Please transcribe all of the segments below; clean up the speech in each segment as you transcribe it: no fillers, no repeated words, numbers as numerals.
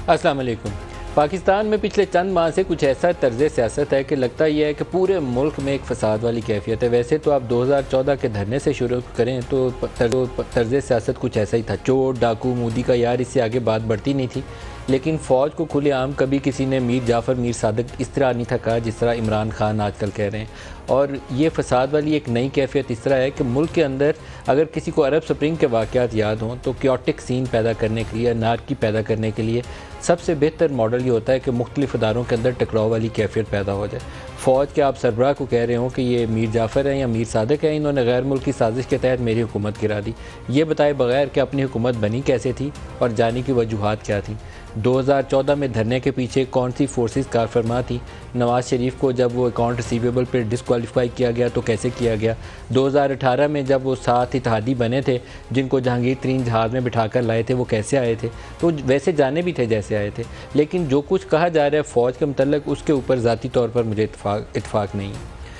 अस्सलाम वालेकुम। पाकिस्तान में पिछले चंद माह से कुछ ऐसा तर्ज़ सियासत है कि लगता यह है कि पूरे मुल्क में एक फ़साद वाली कैफियत है। वैसे तो आप 2014 के धरने से शुरू करें तो तर्ज़ सियासत कुछ ऐसा ही था, चोर डाकू मोदी का यार, इससे आगे बात बढ़ती नहीं थी। लेकिन फ़ौज को खुलेआम कभी किसी ने मीर जाफ़र मीर सादिक इस तरह नहीं था कहा जिस तरह इमरान खान आजकल कह रहे हैं। और ये फ़साद वाली एक नई कैफियत इस तरह है कि मुल्क के अंदर अगर किसी को अरब स्प्रिंग के वाक़यात याद हों तो क्योटिक सीन पैदा करने के लिए, अनारकी पैदा करने के लिए सबसे बेहतर मॉडल ये होता है कि मुख्तलिफ़ अदारों के अंदर टकराव वाली कैफियत पैदा हो जाए। फ़ौज के आप सरबराह को कह रहे हो कि ये मीर जाफ़र हैं या मीर सादिक हैं, इन्होंने गैर मुल्की साजिश के तहत मेरी हुकूमत गिरा दी। ये बताए बगैर कि अपनी हुकूमत बनी कैसे थी और जाने की वजूहात क्या थी। 2014 में धरने के पीछे कौन सी फोर्सेस कारफरमा थी। नवाज़ शरीफ को जब वो अकाउंट रिसीवेबल पर डिस्क्वालीफाई किया गया तो कैसे किया गया। 2018 में जब वो 7 इत्तेहादी बने थे जिनको जहांगीर तरीन जहाज़ में बिठाकर लाए थे, वो कैसे आए थे। तो वैसे जाने भी थे जैसे आए थे। लेकिन जो कुछ कहा जा रहा है फ़ौज के मतलब उसके ऊपर ज़ाती तौर पर मुझे इत्फाक नहीं है।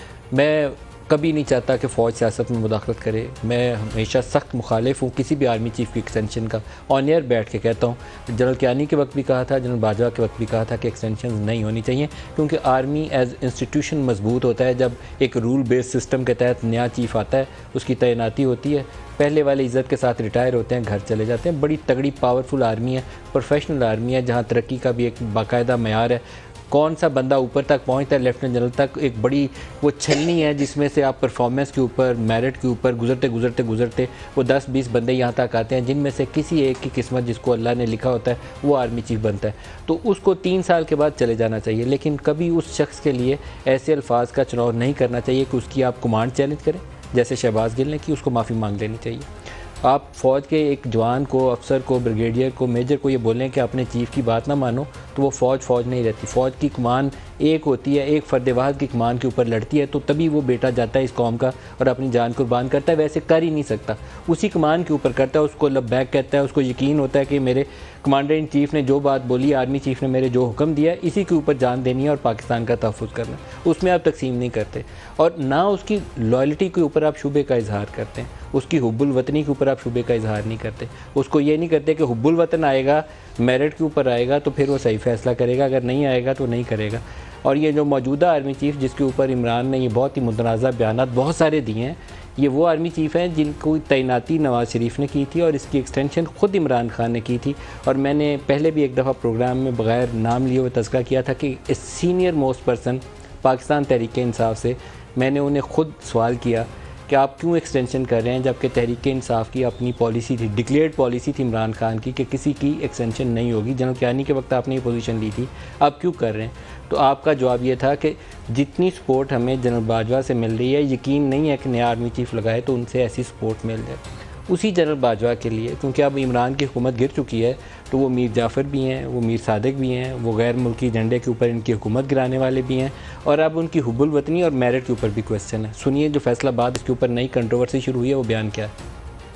मैं कभी नहीं चाहता कि फ़ौज सियासत में मुदाखलत करे। मैं हमेशा सख्त मुखालिफ हूँ किसी भी आर्मी चीफ़ की एक्सटेंशन का। ऑन एयर बैठ के कहता हूँ, जनरल कियानी के वक्त भी कहा था, जनरल बाजवा के वक्त भी कहा था कि एक्सटेंशन नहीं होनी चाहिए, क्योंकि आर्मी एज इंस्टीट्यूशन मजबूत होता है जब एक रूल बेस्ड सिस्टम के तहत नया चीफ़ आता है, उसकी तैनाती होती है, पहले वाले इज़्ज़त के साथ रिटायर होते हैं, घर चले जाते हैं। बड़ी तगड़ी पावरफुल आर्मी है, प्रोफेशनल आर्मी है, जहाँ तरक्की का भी एक बाकायदा मयार है। कौन सा बंदा ऊपर तक पहुंचता है लेफ्टिनेंट जनरल तक, एक बड़ी वो छलनी है जिसमें से आप परफॉर्मेंस के ऊपर, मेरिट के ऊपर गुजरते वो 10-20 बंदे यहाँ तक आते हैं, जिनमें से किसी एक की किस्मत जिसको अल्लाह ने लिखा होता है वो आर्मी चीफ बनता है। तो उसको 3 साल के बाद चले जाना चाहिए। लेकिन कभी उस शख्स के लिए ऐसे अल्फाज का चुनाव नहीं करना चाहिए कि उसकी आप कमांड चैलेंज करें, जैसे शहबाज गिल ने की, उसको माफ़ी मांग लेनी चाहिए। आप फ़ौज के एक जवान को, अफसर को, ब्रिगेडियर को, मेजर को ये बोलें कि अपने चीफ़ की बात ना मानो, तो वो फ़ौज नहीं रहती। फ़ौज की कमान एक होती है, एक फ़र्द वाहिद की कमान के ऊपर लड़ती है, तो तभी वो बेटा जाता है इस कौम का और अपनी जान कुर्बान करता है। वैसे कर ही नहीं सकता, उसी कमान के ऊपर करता है, उसको लब्बैक कहता है, उसको यकीन होता है कि मेरे कमांडर इन चीफ़ ने जो बात बोली, आर्मी चीफ़ ने मेरे जो हुक्म दिया, इसी के ऊपर जान देनी है और पाकिस्तान का तहफ़्फ़ुज़ करना। उसमें आप तकसीम नहीं करते और ना उसकी लॉयल्टी के ऊपर आप शुबे का इजहार करते हैं, उसकी हुब्बुल वतनी के ऊपर आप शुबे का इजहार नहीं करते। उसको ये नहीं करते कि हुब्बुल वतन आएगा, मेरिट के ऊपर आएगा तो फिर वो सही फ़ैसला करेगा, अगर नहीं आएगा तो नहीं करेगा। और ये जो मौजूदा आर्मी चीफ़ जिसके ऊपर इमरान ने ये बहुत ही मुतनाज़ा बयानात बहुत सारे दिए हैं, ये वो आर्मी चीफ़ हैं जिनको तैनाती नवाज़ शरीफ ने की थी और इसकी एक्सटेंशन ख़ुद इमरान खान ने की थी। और मैंने पहले भी एक दफ़ा प्रोग्राम में बग़ैर नाम लिए हुए तज़किरा किया था कि इस senior most person Pakistan Tehreek Insaf से मैंने उन्हें ख़ुद सवाल किया कि आप क्यों एक्सटेंशन कर रहे हैं, जबकि तहरीक इंसाफ की अपनी पॉलिसी थी, डिक्लेयर्ड पॉलिसी थी इमरान खान की कि किसी की एक्सटेंशन नहीं होगी। जनरल कियानी के वक्त आपने ये पोजीशन ली थी, आप क्यों कर रहे हैं? तो आपका जवाब ये था कि जितनी सपोर्ट हमें जनरल बाजवा से मिल रही है, यकीन नहीं है कि नया आर्मी चीफ़ लगाए तो उनसे ऐसी सपोर्ट मिल जाए। उसी जनरल बाजवा के लिए, क्योंकि अब इमरान की हुकूमत गिर चुकी है, तो वो मीर जाफ़र भी हैं, वो मीर सादिक भी हैं, वो गैर मुल्की झंडे के ऊपर इनकी हुकूमत गिराने वाले भी हैं, और अब उनकी हुब्बुल वतनी और मेरिट के ऊपर भी क्वेश्चन है। सुनिए जो फैसलाबाद इसके ऊपर नई कंट्रोवर्सी शुरू हुई है वो बयान क्या है।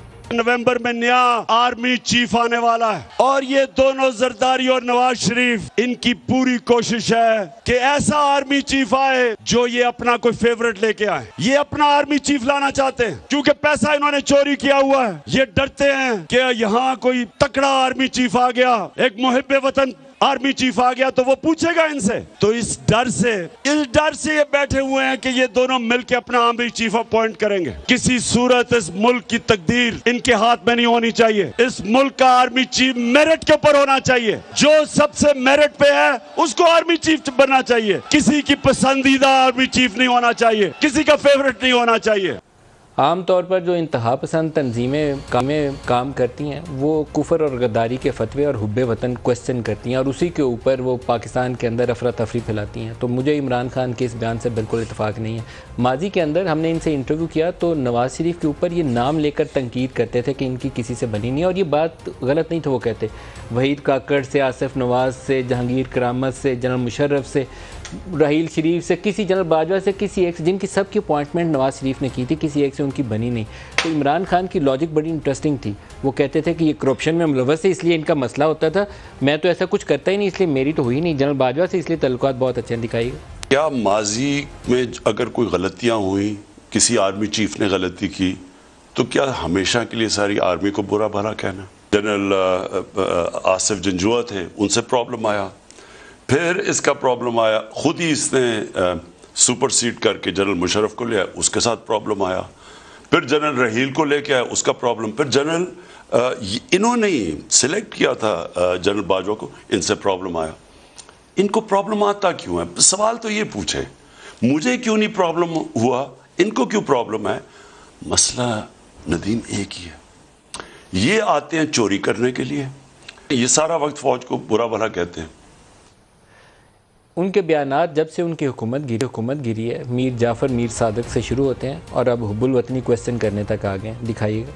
नवंबर में नया आर्मी चीफ आने वाला है और ये दोनों जरदारी और नवाज शरीफ, इनकी पूरी कोशिश है कि ऐसा आर्मी चीफ आए जो ये अपना कोई फेवरेट लेके आए। ये अपना आर्मी चीफ लाना चाहते हैं क्योंकि पैसा इन्होंने चोरी किया हुआ है। ये डरते हैं कि यहाँ कोई तकड़ा आर्मी चीफ आ गया, एक मुहिब्बे वतन आर्मी चीफ आ गया तो वो पूछेगा इनसे। तो इस डर से ये बैठे हुए हैं कि ये दोनों मिलकर अपना आर्मी चीफ अपॉइंट करेंगे। किसी सूरत इस मुल्क की तकदीर इनके हाथ में नहीं होनी चाहिए। इस मुल्क का आर्मी चीफ मेरिट के ऊपर होना चाहिए। जो सबसे मेरिट पे है उसको आर्मी चीफ बनना चाहिए। किसी की पसंदीदा आर्मी चीफ नहीं होना चाहिए, किसी का फेवरेट नहीं होना चाहिए। आम तौर पर जो इंतहा पसंद तंजीमें काम करती हैं वो कुफर और गद्दारी के फतवे और हुब्बे वतन क्वेश्चन करती हैं और उसी के ऊपर वो पाकिस्तान के अंदर अफरा तफरी फैलाती हैं। तो मुझे इमरान खान के इस बयान से बिल्कुल इत्तेफाक नहीं है। माजी के अंदर हमने इनसे इंटरव्यू किया तो नवाज़ शरीफ के ऊपर ये नाम लेकर तनकीद करते थे कि इनकी किसी से बनी नहीं, और ये बात गलत नहीं था। वो कहते वहीद काकड़ से, आसिफ नवाज से, जहांगीर करामत से, जनरल मुशर्रफ से, राहील शरीफ से, किसी जनरल बाजवा से, किसी एक से, जिनकी सबकी अपॉइंटमेंट नवाज़ शरीफ ने की थी, किसी एक से उनकी बनी नहीं। तो इमरान खान की लॉजिक बड़ी इंटरेस्टिंग थी। वो कहते थे कि ये करप्शन में मुलव्वस है इसलिए इनका मसला होता था, मैं तो ऐसा कुछ करता ही नहीं इसलिए मेरी तो हुई नहीं। जनरल बाजवा से इसलिए तल्लुकात बहुत अच्छे दिखाई। क्या माजी में अगर कोई गलतियाँ हुई, किसी आर्मी चीफ ने गलती की, तो क्या हमेशा के लिए सारी आर्मी को बुरा भला कहना? जनरल आसिफ जंजुआ थे, उनसे प्रॉब्लम आया। फिर इसका प्रॉब्लम आया, खुद ही इसने सुपरसीड करके जनरल मुशर्रफ को ले आया, उसके साथ प्रॉब्लम आया। फिर जनरल रहील को लेके आया, उसका प्रॉब्लम। फिर जनरल इन्होंने ही सिलेक्ट किया था जनरल बाजवा को, इनसे प्रॉब्लम आया। इनको प्रॉब्लम आता क्यों है? सवाल तो ये पूछे, मुझे क्यों नहीं प्रॉब्लम हुआ, इनको क्यों प्रॉब्लम है? मसला नदीम एक ही है, ये आते हैं चोरी करने के लिए, ये सारा वक्त फौज को बुरा भला कहते हैं। उनके बयानात जब से उनकी हुकूमत गिरी है, मीर जाफ़र मीर सादक से शुरू होते हैं और अब हुब्बुल वतनी क्वेश्चन करने तक आ गए। दिखाइएगा।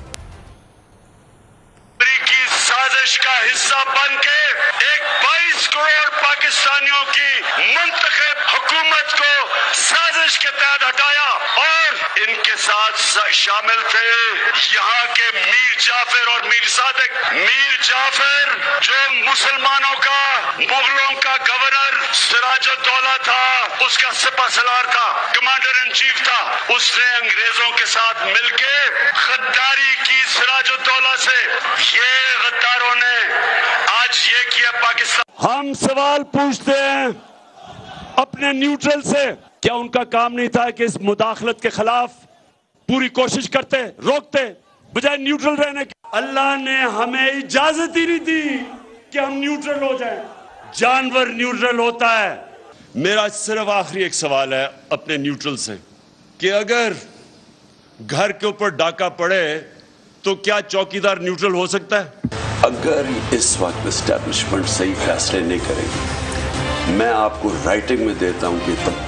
अमेरिकी साजिश का हिस्सा बन के एक 22 करोड़ पाकिस्तानियों की मुंतखब हुकूमत को साजिश के तहत हटाया और इनके साथ शामिल थे यहाँ के मीर जाफर और मीर सादक। मीर जाफर जो मुसलमानों का, मुगलों का गवर्नर सिराजुद्दौला था, उसका सिपहसालार था, कमांडर इन चीफ था, उसने अंग्रेजों के साथ मिलके गद्दारी की सिराजुद्दौला से। ये गद्दारों ने आज ये किया पाकिस्तान। हम सवाल पूछते हैं अपने न्यूट्रल से, क्या उनका काम नहीं था कि इस मुदाखलत के खिलाफ पूरी कोशिश करते, रोकते, बजाय न्यूट्रल रहने के? अल्लाह ने हमें इजाजत ही नहीं दी कि हम न्यूट्रल हो जाएं। जानवर न्यूट्रल होता है। मेरा सिर्फ आखिरी एक सवाल है अपने न्यूट्रल से कि अगर घर के ऊपर डाका पड़े तो क्या चौकीदार न्यूट्रल हो सकता है? अगर इस वक्त एस्टेब्लिशमेंट सही फैसले नहीं करेगी, मैं आपको राइटिंग में देता हूं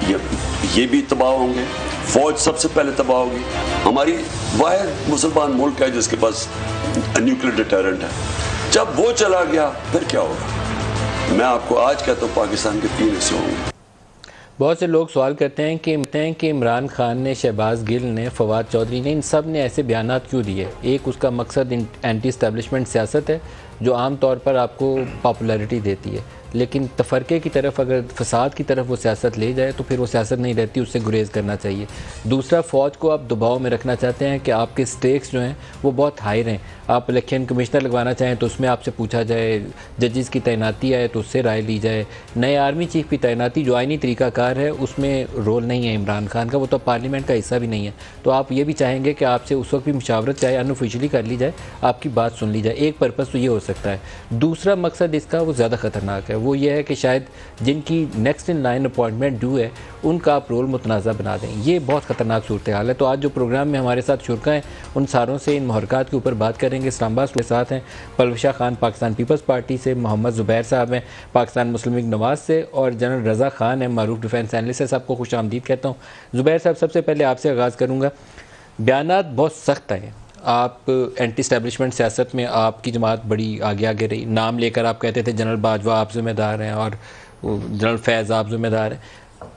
कि ये भी तबाह होंगे, फौज सबसे पहले तबाह होगी। हमारी वाहिद मुसलमान मुल्क है जिसके पास न्यूक्लियर डिटरेंट है। जब वो चला गया फिर क्या होगा? मैं आपको आज कहता हूँ पाकिस्तान के 3 हिस्से होंगे। बहुत से लोग सवाल करते हैं कि इमरान खान ने, शहबाज गिल ने, फवाद चौधरी ने, इन सब ने ऐसे बयानात क्यों दिए? एक उसका मकसद एंटी एस्टेब्लिशमेंट सियासत है जो आम तौर पर आपको पॉपुलैरिटी देती है, लेकिन तफरके की तरफ, अगर फसाद की तरफ वो सियासत ले जाए तो फिर वो सियासत नहीं रहती, उससे गुरेज करना चाहिए। दूसरा, फ़ौज को आप दबाव में रखना चाहते हैं कि आपके स्टेक्स जो हैं वो बहुत हाई रहें। आप इलेक्शन कमिश्नर लगवाना चाहें तो उसमें आपसे पूछा जाए, जजेस की तैनाती आए तो उससे राय ली जाए, नए आर्मी चीफ की तैनाती जो आइनी तरीक़ाकार है उसमें रोल नहीं है इमरान खान का, वो तो पार्लियामेंट का हिस्सा भी नहीं है। तो आप ये भी चाहेंगे कि आपसे उस वक्त भी मुशावरत चाहे अनऑफिशियली कर ली जाए, आपकी बात सुन ली जाए। एक पर्पज़ तो ये हो सकता है। दूसरा मकसद इसका वो ज़्यादा ख़तरनाक है, वो ये है कि शायद जिनकी next in line appointment due है उनका आप रोल मुतनाज़ा बना दें। ये बहुत ख़तरनाक सूरत हाल है। तो आज जो प्रोग्राम में हमारे साथ शुरका हैं उन सारों से इन मुहरकात के ऊपर बात करेंगे। इस्लामाबाद के साथ हैं पलवशा खान पाकिस्तान पीपल्स पार्टी से, मोहम्मद ज़ुबैर साहब हैं पाकिस्तान मुस्लिम लीग नवाज़ से, और जनरल रज़ा खान है मारूफ डिफेंस एनालिस्ट है। सबको खुश आमदीद कहता हूँ। ज़ुबैर साहब, सबसे पहले आपसे आगाज़ करूँगा। बयानात बहुत सख्त हैं, आप एंटी एस्टेब्लिशमेंट सियासत में आपकी जमात बड़ी आगे आगे रही। नाम लेकर आप कहते थे जनरल बाजवा आप ज़िम्मेदार हैं और जनरल फैज़ आप ज़िम्मेदार हैं।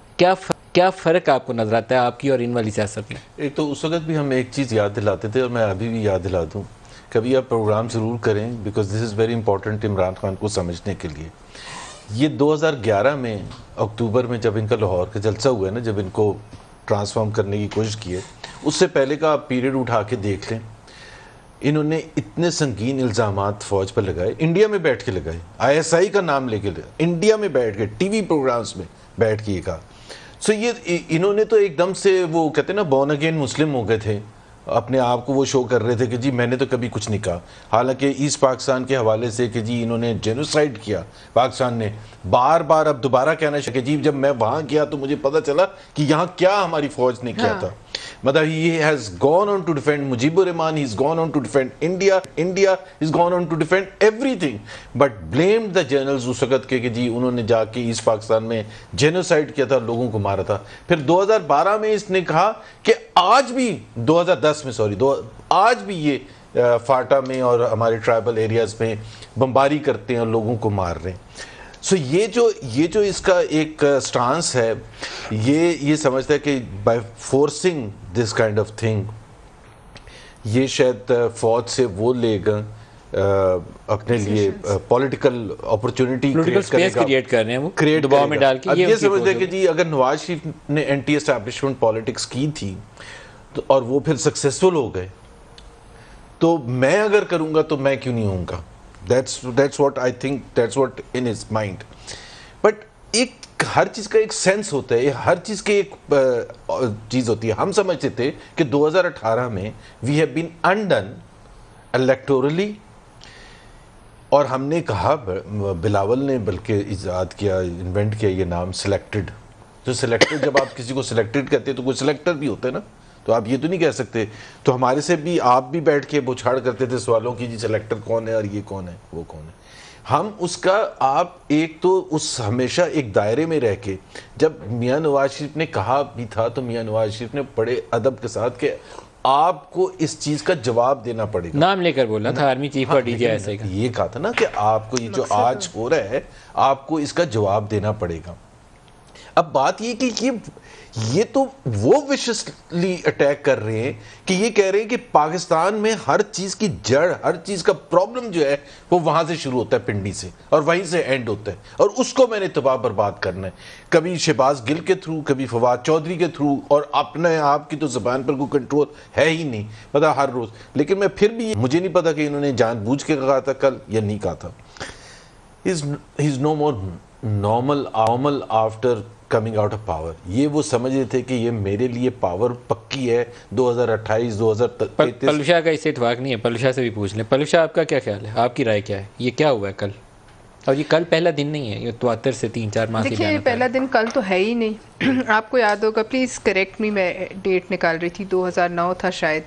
क्या फ़र्क आपको नज़र आता है आपकी और इन वाली सियासत में? एक तो उस वक्त भी हम एक चीज़ याद दिलाते थे और मैं अभी भी याद दिला दूँ, कभी आप प्रोग्राम ज़रूर करें, because this is very important Imran Khan को समझने के लिए। ये 2011 में अक्टूबर में जब इनका लाहौर का जलसा हुआ है ना, जब इनको ट्रांसफॉर्म करने की कोशिश की है, उससे पहले का आप पीरियड उठा के देख लें, इन्होंने इतने संगीन इल्ज़ामात फ़ौज पर लगाए, इंडिया में बैठ के लगाए, ISI का नाम लेके लगाए, इंडिया में बैठ के टीवी प्रोग्राम्स में बैठ के ये कहा। सो ये इन्होंने तो एकदम से वो कहते हैं ना बॉर्न अगेन मुस्लिम हो गए थे, अपने आप को वो शो कर रहे थे कि जी मैंने तो कभी कुछ नहीं कहा। हालांकि ईस्ट पाकिस्तान के हवाले से कि जी इन्होंने जेनोसाइड किया पाकिस्तान ने, बार बार अब दोबारा कहना चाहिए कि जी जब मैं वहाँ गया तो मुझे पता चला कि यहाँ क्या हमारी फ़ौज ने किया था। मतलब he has gone on to defend Mujibur Rahman, he's gone on to defend India, he's gone on to defend everything, but blamed the generals उस वक़्त के कि जी उन्होंने जाके ईस्ट पाकिस्तान में जेनोसाइड किया था, लोगों को मारा था। फिर 2012 में इसने कहा कि आज भी 2010 में सॉरी आज भी ये फाटा में और हमारे ट्राइबल एरियाज़ में बमबारी करते हैं और लोगों को मार रहे हैं। सो ये जो इसका एक स्टांस है, ये समझता है कि by forcing this kind of thing ये शायद फौज से वो लेगा अपने लिए पॉलिटिकल अपॉर्चुनिटी क्रिएट कर रहे हैं, वो दबाव में डाल के। अब ये समझते हैं कि जी अगर नवाज शरीफ ने एंटी एस्टैब्लिशमेंट पॉलिटिक्स की थी तो और वो फिर सक्सेसफुल हो गए तो मैं अगर करूंगा तो मैं क्यों नहीं होऊंगा? That's what I think, that's what in his mind. But एक हर चीज का एक सेंस होता है, हर चीज की एक चीज होती है। हम समझते थे कि 2018 में we have been undone electorally, और हमने कहा, बिलावल ने बल्कि इजाद किया, इन्वेंट किया ये नाम सिलेक्टेड। तो सिलेक्टेड, जब आप किसी को सिलेक्टेड कहते हैं तो कोई सिलेक्टर भी होता है ना, तो आप ये तो नहीं कह सकते। तो हमारे से भी आप भी बैठ के बुछाड़ करते थे सवालों की, जी सिलेक्टर कौन है और ये कौन है वो कौन है। हम उसका, आप एक तो उस हमेशा एक दायरे में रह के, जब मियां नवाज शरीफ ने कहा भी था तो मियां नवाज शरीफ ने बड़े अदब के साथ कि आपको इस चीज का जवाब देना पड़ेगा, नाम लेकर बोलना था आर्मी चीफ और DJSI का, ये कहा था ना कि आपको ये जो आज हो रहा है आपको इसका जवाब देना पड़ेगा। अब बात ये कि ये तो वो विशेषली अटैक कर रहे हैं कि ये कह रहे हैं कि पाकिस्तान में हर चीज की जड़, हर चीज का प्रॉब्लम जो है वो वहां से शुरू होता है, पिंडी से, और वहीं से एंड होता है, और उसको मैंने तबाह बर्बाद करना है, कभी शहबाज गिल के थ्रू, कभी फवाद चौधरी के थ्रू, और अपने आप की तो जुबान पर कोई कंट्रोल है ही नहीं, पता हर रोज। लेकिन मैं फिर भी, मुझे नहीं पता कि इन्होंने जानबूझ के कहा था कल या नहीं कहा था। He is no more normal after coming out of power. ये वो समझ रहे थे कि ये मेरे लिए पावर पक्की है 2028 2033। पलूशाह का इससे इत्तेफाक नहीं है, पलूशाह से भी पूछ लें। पलूशाह, आपका क्या ख्याल है, आपकी राय क्या है, ये क्या हुआ है कल? और ये कल पहला दिन नहीं है, ये 73 से 3-4 माह से देखिए, ये पहला दिन कल तो है ही नहीं। आपको याद होगा, प्लीज़ करेक्ट मी, मैं डेट निकाल रही थी, 2009 था शायद।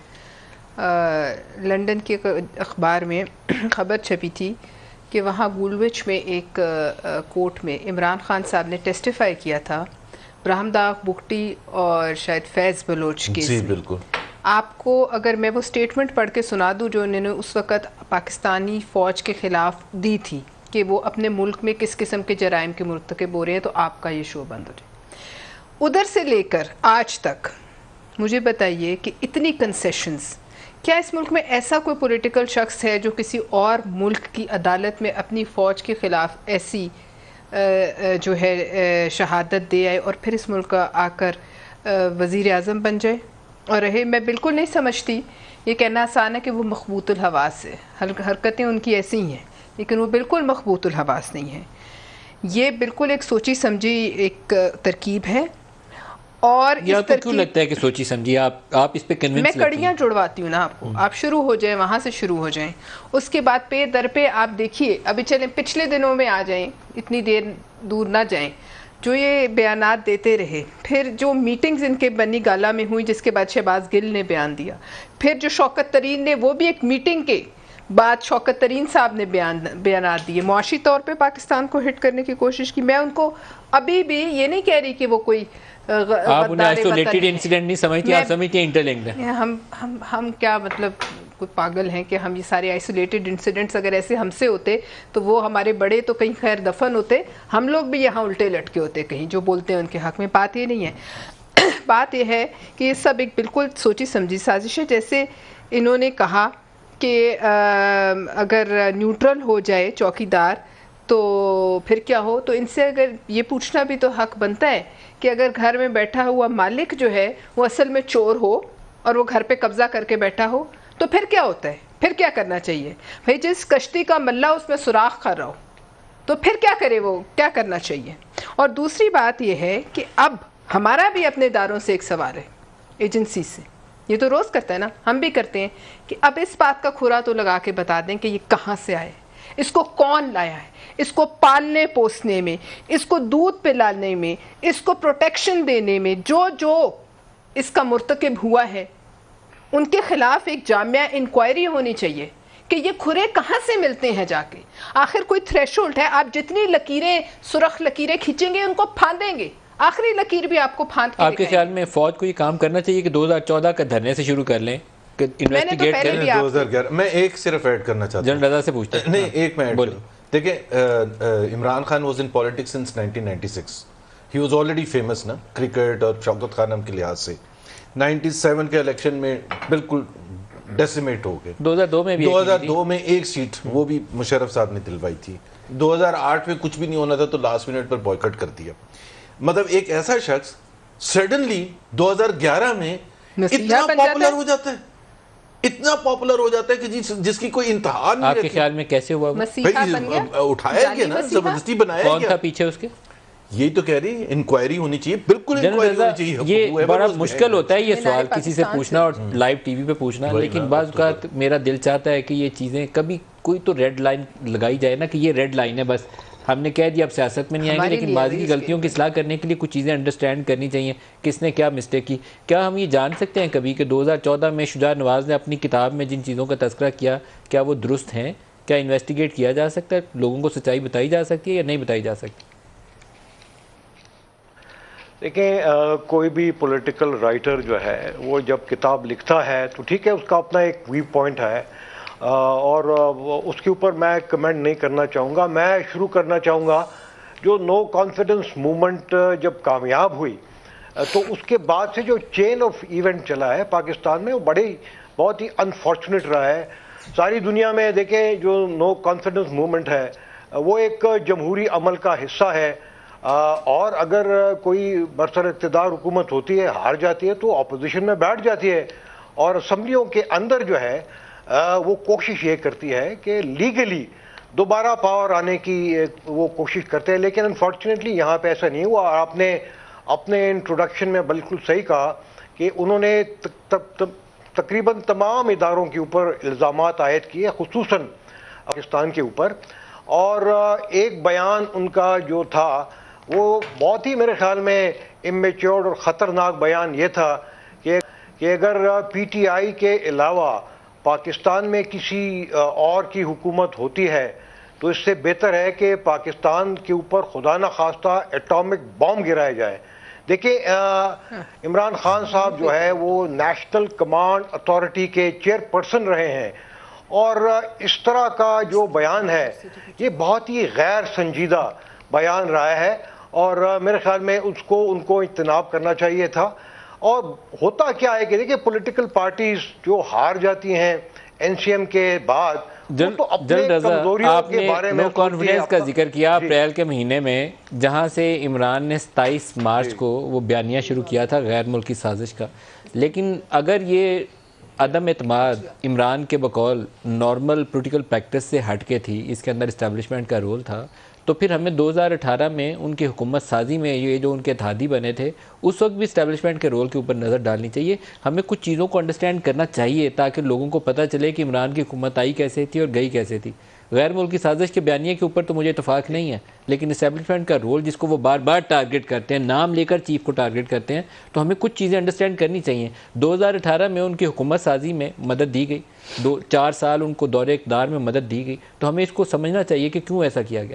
लंदन के अखबार में खबर छपी थी कि वहाँ गुलविच में एक कोर्ट में इमरान खान साहब ने टेस्टिफाई किया था ब्राहमदाग बुगटी और शायद फैज़ बलोच केस में। बिल्कुल। आपको अगर मैं वो स्टेटमेंट पढ़ के सुना दूँ जो उन्होंने उस वक़्त पाकिस्तानी फ़ौज के ख़िलाफ़ दी थी कि वो अपने मुल्क में किस किस्म के जराइम के मुर्तकब हो रहे हैं, तो आपका ये शो बंद हो जाए। उधर से लेकर आज तक मुझे बताइए कि इतनी कंसेशंस, क्या इस मुल्क में ऐसा कोई पॉलिटिकल शख्स है जो किसी और मुल्क की अदालत में अपनी फ़ौज के ख़िलाफ़ ऐसी जो है शहादत दे आए और फिर इस मुल्क का आकर वज़ीर आज़म बन जाए और रहे? मैं बिल्कुल नहीं समझती, ये कहना आसान है कि वो मखबूतुल हवास है, हरकतें उनकी ऐसी ही हैं, लेकिन वो बिल्कुल मखबूतुल हवास नहीं है। ये बिल्कुल एक सोची समझी एक तरकीब है। और इस तो क्यों लगता है कि सोची समझी? आप इस पे कन्विंस? मैं कड़ियाँ जुड़वाती हूँ ना आपको, आप शुरू हो जाएं, वहाँ से शुरू हो जाएं, उसके बाद पे दर पे आप देखिए। अभी चलें पिछले दिनों में आ जाएं, इतनी देर दूर ना जाएं, जो ये बयानात देते रहे, फिर जो मीटिंग्स इनके बनी गाला में हुई जिसके बाद शहबाज गिल ने बयान दिया, फिर जो शौकत तरीन ने, वो भी एक मीटिंग के बाद शौकत तरीन साहब ने बयानात दिए, मुआशी तौर पे पाकिस्तान को हिट करने की कोशिश की। मैं उनको अभी भी ये नहीं कह रही कि वो कोई आप उन्हें आइसोलेटेड इंसिडेंट नहीं समझती, आप समझती हैं इंटरलिंक्ड है। हम क्या मतलब कोई पागल हैं कि हम ये सारे आइसोलेटेड इंसिडेंट्स अगर ऐसे हमसे होते तो वो हमारे बड़े तो कहीं खैर दफन होते, हम लोग भी यहाँ उल्टे लटके होते कहीं, जो बोलते हैं उनके हक में। बात ये नहीं है, बात ये है कि ये सब एक बिल्कुल सोची समझी साजिश है। जैसे इन्होंने कहा कि अगर न्यूट्रल हो जाए चौकीदार तो फिर क्या हो, तो इनसे अगर ये पूछना भी तो हक बनता है कि अगर घर में बैठा हुआ मालिक जो है वो असल में चोर हो और वो घर पे कब्जा करके बैठा हो, तो फिर क्या होता है, फिर क्या करना चाहिए भाई? जिस कश्ती का मल्ला उसमें सुराख कर रहा हो तो फिर क्या करे, वो क्या करना चाहिए? और दूसरी बात यह है कि अब हमारा भी अपने इदारों से एक सवाल है, एजेंसी से, ये तो रोज़ करता है ना, हम भी करते हैं कि अब इस बात का खुरा तो लगा के बता दें कि ये कहाँ से आए, इसको कौन लाया है, इसको पालने पोसने में, इसको दूध पिलाने में, इसको प्रोटेक्शन देने में जो जो इसका मुर्तकिब हुआ है, उनके खिलाफ एक जामिया इंक्वायरी होनी चाहिए कि ये खुरे कहाँ से मिलते हैं जाके। आखिर कोई थ्रेशोल्ड है, आप जितनी लकीरें, सुरख लकीरें खींचेंगे उनको फांदेंगे, आखिरी लकीर भी आपको फांद के आपके ख्याल में फौज को ये काम करना चाहिए कि 2014 का धरने से शुरू कर लें, इन्वेस्टिगेट करें? 2011 मैं एक सिर्फ ऐड करना चाहता हूँ, जनरल रजा से पूछते हैं। नहीं, एक मैं ऐड करूँ। देखिए, Imran Khan was in politics since 1996, he was already famous ना क्रिकेट और शौकत खानम के लिहाज से। 97 के इलेक्शन में बिल्कुल डेसिमेट हो गए। 2002 में एक सीट वो भी मुशर्रफ साहब ने दिलवाई थी। 2008 में कुछ भी नहीं होना था तो लास्ट मिनट पर बॉयकॉट कर दिया। मतलब एक ऐसा शख्स सडनली 2011 में इतना पॉपुलर हो जाता है। इतना पॉपुलर हो जाता है कि जिसकी कोई इंतहा नहीं आपके ख्याल में कैसे हुआ? मसीहा बन गया, उठाया गया ना, जबरदस्ती बनाया कौन गया। था पीछे उसके? यही तो कह रही, इंक्वायरी होनी चाहिए, बिल्कुल इंक्वायरी होनी चाहिए। ये बड़ा मुश्किल होता है ये सवाल किसी से पूछना और लाइव टीवी पे पूछना, लेकिन बाज़ औक़ात मेरा दिल चाहता है कि ये चीज़ें कभी कोई तो रेड लाइन लगाई जाए ना, कि ये रेड लाइन है, बस हमने कह दिया अब सियासत में नहीं आएंगे, लेकिन बाज़ की गलतियों की इस्लाह करने के लिए कुछ चीज़ें अंडरस्टैंड करनी चाहिए, किसने क्या मिस्टेक की। क्या हम ये जान सकते हैं कभी कि 2014 में शुजा नवाज़ ने अपनी किताब में जिन चीज़ों का तस्करा किया, क्या वो दुरुस्त हैं? क्या इन्वेस्टिगेट किया जा सकता है? लोगों को सच्चाई बताई जा सकती है या नहीं बताई जा सकती? देखिए, कोई भी पॉलिटिकल राइटर जो है वो जब किताब लिखता है तो ठीक है, उसका अपना एक व्यू पॉइंट है, और उसके ऊपर मैं कमेंट नहीं करना चाहूँगा। मैं शुरू करना चाहूँगा, जो नो कॉन्फिडेंस मूवमेंट जब कामयाब हुई तो उसके बाद से जो चेन ऑफ इवेंट चला है पाकिस्तान में, वो बहुत ही अनफॉर्चुनेट रहा है। सारी दुनिया में देखें, जो नो कॉन्फिडेंस मूवमेंट है वो एक जमहूरी अमल का हिस्सा है, और अगर कोई बरसर इक़्तिदार हुकूमत होती है, हार जाती है, तो अपोजिशन में बैठ जाती है, और असम्बलियों के अंदर जो है वो कोशिश ये करती है कि लीगली दोबारा पावर आने की वो कोशिश करते हैं। लेकिन अनफॉर्चुनेटली यहाँ पे ऐसा नहीं हुआ। आपने अपने इंट्रोडक्शन में बिल्कुल सही कहा कि उन्होंने तकरीबन तमाम इदारों के ऊपर इल्ज़ामात आयद किए, खुसूसन पाकिस्तान के ऊपर, और एक बयान उनका जो था वो बहुत ही मेरे ख्याल में इमेच्योर और ख़तरनाक बयान ये था कि अगर पीटीआई के अलावा पाकिस्तान में किसी और की हुकूमत होती है तो इससे बेहतर है कि पाकिस्तान के ऊपर खुदा न खास्ता एटॉमिक बॉम्ब गिराया जाए। देखिए, इमरान खान साहब जो है वो नेशनल कमांड अथॉरिटी के चेयरपर्सन रहे हैं, और इस तरह का जो बयान है ये बहुत ही गैर संजीदा बयान रहा है, और मेरे ख्याल में उनको इज्तनाब करना चाहिए था। और होता क्या है कि देखिए, पॉलिटिकल पार्टीज जो हार जाती हैं एनसीएम के बाद, तो अपने कमजोरियों के बारे में नो कॉन्फिडेंस का जिक्र किया अप्रैल के महीने में, जहां से इमरान ने 27 मार्च को वो बयानिया शुरू किया था गैर मुल्की साजिश का। लेकिन अगर ये अदम एतमाद इमरान के बकौल नॉर्मल पॉलिटिकल प्रैक्टिस से हट के थी, इसके अंदर इस्टेब्लिशमेंट का रोल था, तो फिर हमें 2018 में उनकी हुकूमत साजी में ये जो उनके इत्तेहादी बने थे, उस वक्त भी इस्टेब्लिशमेंट के रोल के ऊपर नज़र डालनी चाहिए। हमें कुछ चीज़ों को अंडरस्टैंड करना चाहिए ताकि लोगों को पता चले कि इमरान की हुकूमत आई कैसे थी और गई कैसे थी। गैर मुल्की साजिश के बयानिए के ऊपर तो मुझे इतफाक़ नहीं है, लेकिन इस्टेब्लिशमेंट का रोल जिसको वो बार बार टारगेट करते हैं, नाम लेकर चीफ को टारगेट करते हैं, तो हमें कुछ चीज़ें अंडरस्टैंड करनी चाहिए। 2018 में उनकी हुकूमत साजी में मदद दी गई, 4 साल उनको दौरे इक़्तिदार में मदद दी गई, तो हमें इसको समझना चाहिए कि क्यों ऐसा किया गया।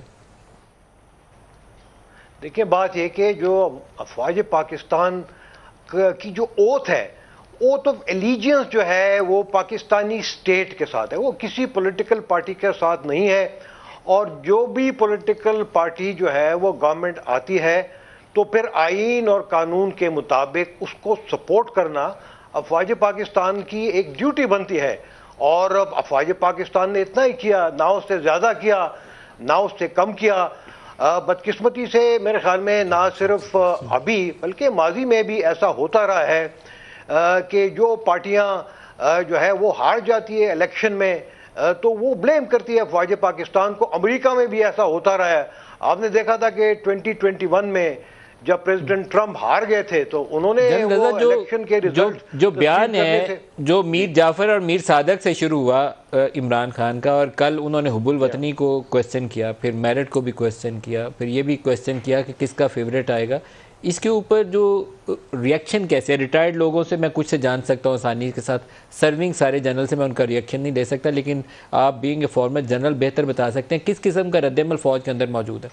देखिए, बात यह कि जो अफवाज पाकिस्तान की जो ओथ है, ओथ ऑफ एलिजियंस जो है वो पाकिस्तानी स्टेट के साथ है, वो किसी पॉलिटिकल पार्टी के साथ नहीं है। और जो भी पॉलिटिकल पार्टी जो है वो गवर्नमेंट आती है तो फिर आईन और कानून के मुताबिक उसको सपोर्ट करना अफवाज पाकिस्तान की एक ड्यूटी बनती है। और अफवाज पाकिस्तान ने इतना ही किया, ना उससे ज़्यादा किया ना उससे कम किया। बदकिस्मती से मेरे ख्याल में ना सिर्फ अभी बल्कि माजी में भी ऐसा होता रहा है कि जो पार्टियां जो है वो हार जाती है इलेक्शन में तो वो ब्लेम करती है अफवाज पाकिस्तान को। अमेरिका में भी ऐसा होता रहा है। आपने देखा था कि 2021 में जब प्रेसिडेंट ट्रंप हार गए थे तो उन्होंने वो इलेक्शन के रिजल्ट जो बयान है जो मीर जाफर और मीर सादक से शुरू हुआ इमरान खान का, और कल उन्होंने हुबुल वतनी को क्वेश्चन किया, फिर मेरिट को भी क्वेश्चन किया, फिर ये भी क्वेश्चन किया कि किसका फेवरेट आएगा। इसके ऊपर जो रिएक्शन कैसे, रिटायर्ड लोगों से मैं कुछ से जान सकता हूँ आसानी के साथ, सर्विंग सारे जनरल से मैं उनका रिएक्शन नहीं दे सकता, लेकिन आप बीइंग ए फॉर्मर जनरल बेहतर बता सकते हैं किस किस्म का रद्दमल फौज के अंदर मौजूद है।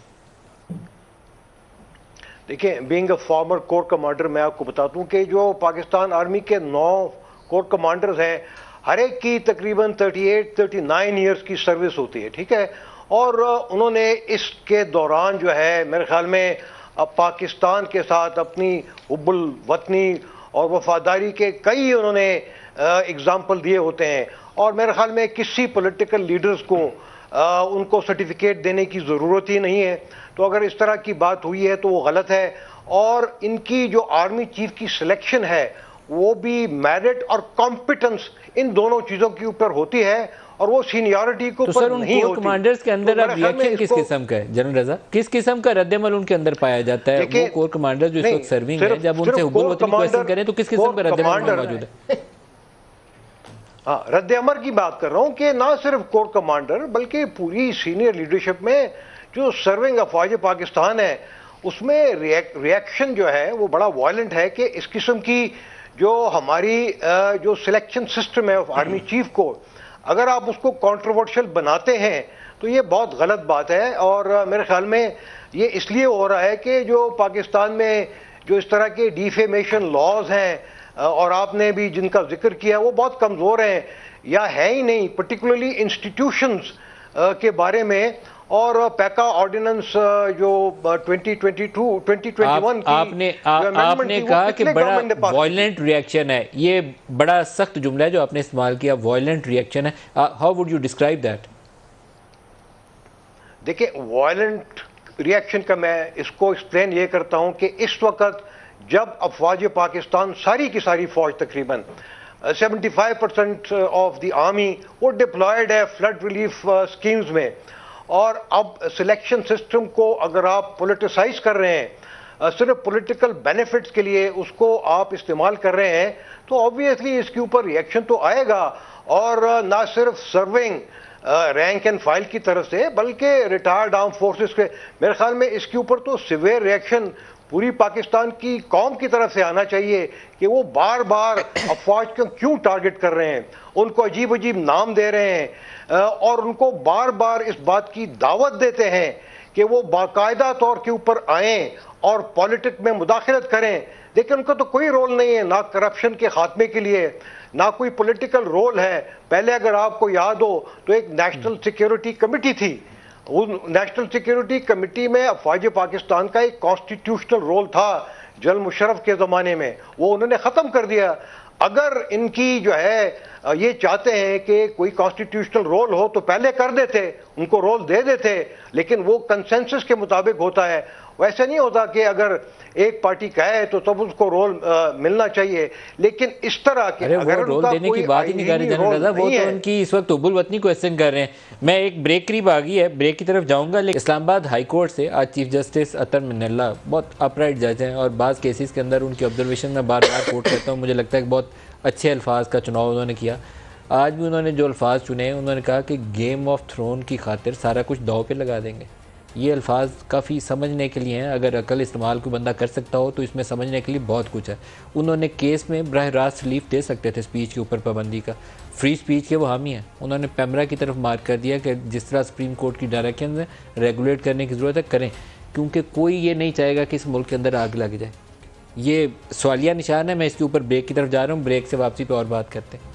देखिए, being a former core commander मैं आपको बताता हूँ कि जो पाकिस्तान आर्मी के 9 कोर कमांडर्स हैं, हर एक की तकरीबन 38-39 ईयर्स की सर्विस होती है, ठीक है। और उन्होंने इसके दौरान जो है मेरे ख्याल में अब पाकिस्तान के साथ अपनी हुब्बुल वतनी और वफादारी के कई उन्होंने एग्जाम्पल दिए होते हैं। और मेरे ख्याल में किसी पॉलिटिकल लीडर्स को उनको सर्टिफिकेट देने की ज़रूरत ही नहीं है। तो अगर इस तरह की बात हुई है तो वो गलत है। और इनकी जो आर्मी चीफ की सिलेक्शन है वो भी मेरिट और कॉम्पिटेंस इन दोनों चीजों के ऊपर होती है, और वो सीनियरिटी को तो सर उन कोर कमांडर्स के अंदर तो अब रिएक्शन किस किस्म का है जनरल रजा, किस किस्म का रद्दमल उनके अंदर पाया जाता है? वो कोर कमांडर जो इस वक्त सर्विंग है, जब उनसे हुबुल वतनी क्वेश्चन करें तो किस किस्म का रद्दमल मौजूद है? हाँ, रद्द अमल की बात कर रहा हूं कि ना सिर्फ कोर कमांडर बल्कि पूरी सीनियर लीडरशिप में जो सर्विंग अफवाज पाकिस्तान है उसमें रिएक्शन जो है वो बड़ा वायलेंट है कि इस किस्म की जो हमारी जो सिलेक्शन सिस्टम है ऑफ आर्मी चीफ को, अगर आप उसको कंट्रोवर्शियल बनाते हैं तो ये बहुत गलत बात है। और मेरे ख्याल में ये इसलिए हो रहा है कि जो पाकिस्तान में जो इस तरह के डिफेमेशन लॉज हैं और आपने भी जिनका जिक्र किया वो बहुत कमज़ोर हैं या है ही नहीं, पर्टिकुलरली इंस्टीट्यूशंस के बारे में। और पैका ऑर्डिनेंस जो 2021 आपने कहा कि बड़ा वायलेंट रिएक्शन है, ये बड़ा सख्त जुमला है जो आपने इस्तेमाल किया, वायलेंट रिएक्शन है। How would you describe that? देखिए, वायलेंट रिएक्शन का मैं इसको एक्सप्लेन ये करता हूं कि इस वक्त जब अफवाज पाकिस्तान सारी की सारी फौज तकरीबन 75% ऑफ द आर्मी वो डिप्लॉयड है फ्लड रिलीफ स्कीम्स में, और अब सिलेक्शन सिस्टम को अगर आप पॉलिटिसाइज कर रहे हैं, सिर्फ पॉलिटिकल बेनिफिट्स के लिए उसको आप इस्तेमाल कर रहे हैं, तो ऑब्वियसली इसके ऊपर रिएक्शन तो आएगा। और ना सिर्फ सर्विंग रैंक एंड फाइल की तरफ से बल्कि रिटायर्ड आर्म फोर्सेस के, मेरे ख्याल में इसके ऊपर तो सिवियर रिएक्शन पूरी पाकिस्तान की कौम की तरफ से आना चाहिए कि वो बार बार अफवाज को क्यों टारगेट कर रहे हैं, उनको अजीब अजीब नाम दे रहे हैं और उनको बार बार इस बात की दावत देते हैं कि वो बाकायदा तौर के ऊपर आएं और पॉलिटिक्स में मुदाखलत करें। लेकिन उनका तो कोई रोल नहीं है, ना करप्शन के खात्मे के लिए, ना कोई पॉलिटिकल रोल है। पहले अगर आपको याद हो तो एक नेशनल सिक्योरिटी कमेटी थी, उस नेशनल सिक्योरिटी कमेटी में अफवाज पाकिस्तान का एक कॉन्स्टिट्यूशनल रोल था जनरल मुशर्रफ के ज़माने में, वो उन्होंने ख़त्म कर दिया। अगर इनकी जो है ये चाहते हैं कि कोई कॉन्स्टिट्यूशनल रोल हो तो पहले कर देते, उनको रोल दे देते, लेकिन वो कंसेंसस के मुताबिक होता है। वैसे नहीं होता कि अगर एक पार्टी कहे तो तब उसको रोल मिलना चाहिए। लेकिन इस तरह के अगर रोल देने की बात ही नहीं कर रहे जनरल रजा, वो तो उनकी इस वक्त हुबुल वतनी क्वेश्चन कर रहे हैं। मैं एक ब्रेक करीब आ गई है, ब्रेक की तरफ जाऊंगा। लेकिन इस्लामाबाद हाई कोर्ट से आज चीफ जस्टिस अतर मिनल्ला बहुत अपराइट जज हैं और बाज़ केसेस के अंदर उनकी ऑब्जर्वेशन में बार बार कोट करता हूँ। मुझे लगता है कि बहुत अच्छे अल्फाज का चुनाव उन्होंने किया। आज भी उन्होंने जो अल्फाज चुने हैं, उन्होंने कहा कि गेम ऑफ थ्रोन की खातिर सारा कुछ दाव पे लगा देंगे। ये अल्फाज काफ़ी समझने के लिए हैं, अगर अकल इस्तेमाल कोई बंदा कर सकता हो तो इसमें समझने के लिए बहुत कुछ है। उन्होंने केस में बरह रास्त रिलीफ दे सकते थे स्पीच के ऊपर पाबंदी का, फ्री स्पीच के वो हामी हैं। उन्होंने पैमरा की तरफ मार्क कर दिया कि जिस तरह सुप्रीम कोर्ट की डायरेक्शन है रेगुलेट करने की ज़रूरत है, करें, क्योंकि कोई ये नहीं चाहेगा कि इस मुल्क के अंदर आग लग जाए। ये सवालिया निशान है। मैं इसके ऊपर ब्रेक की तरफ जा रहा हूँ, ब्रेक से वापसी पर और बात करते हैं।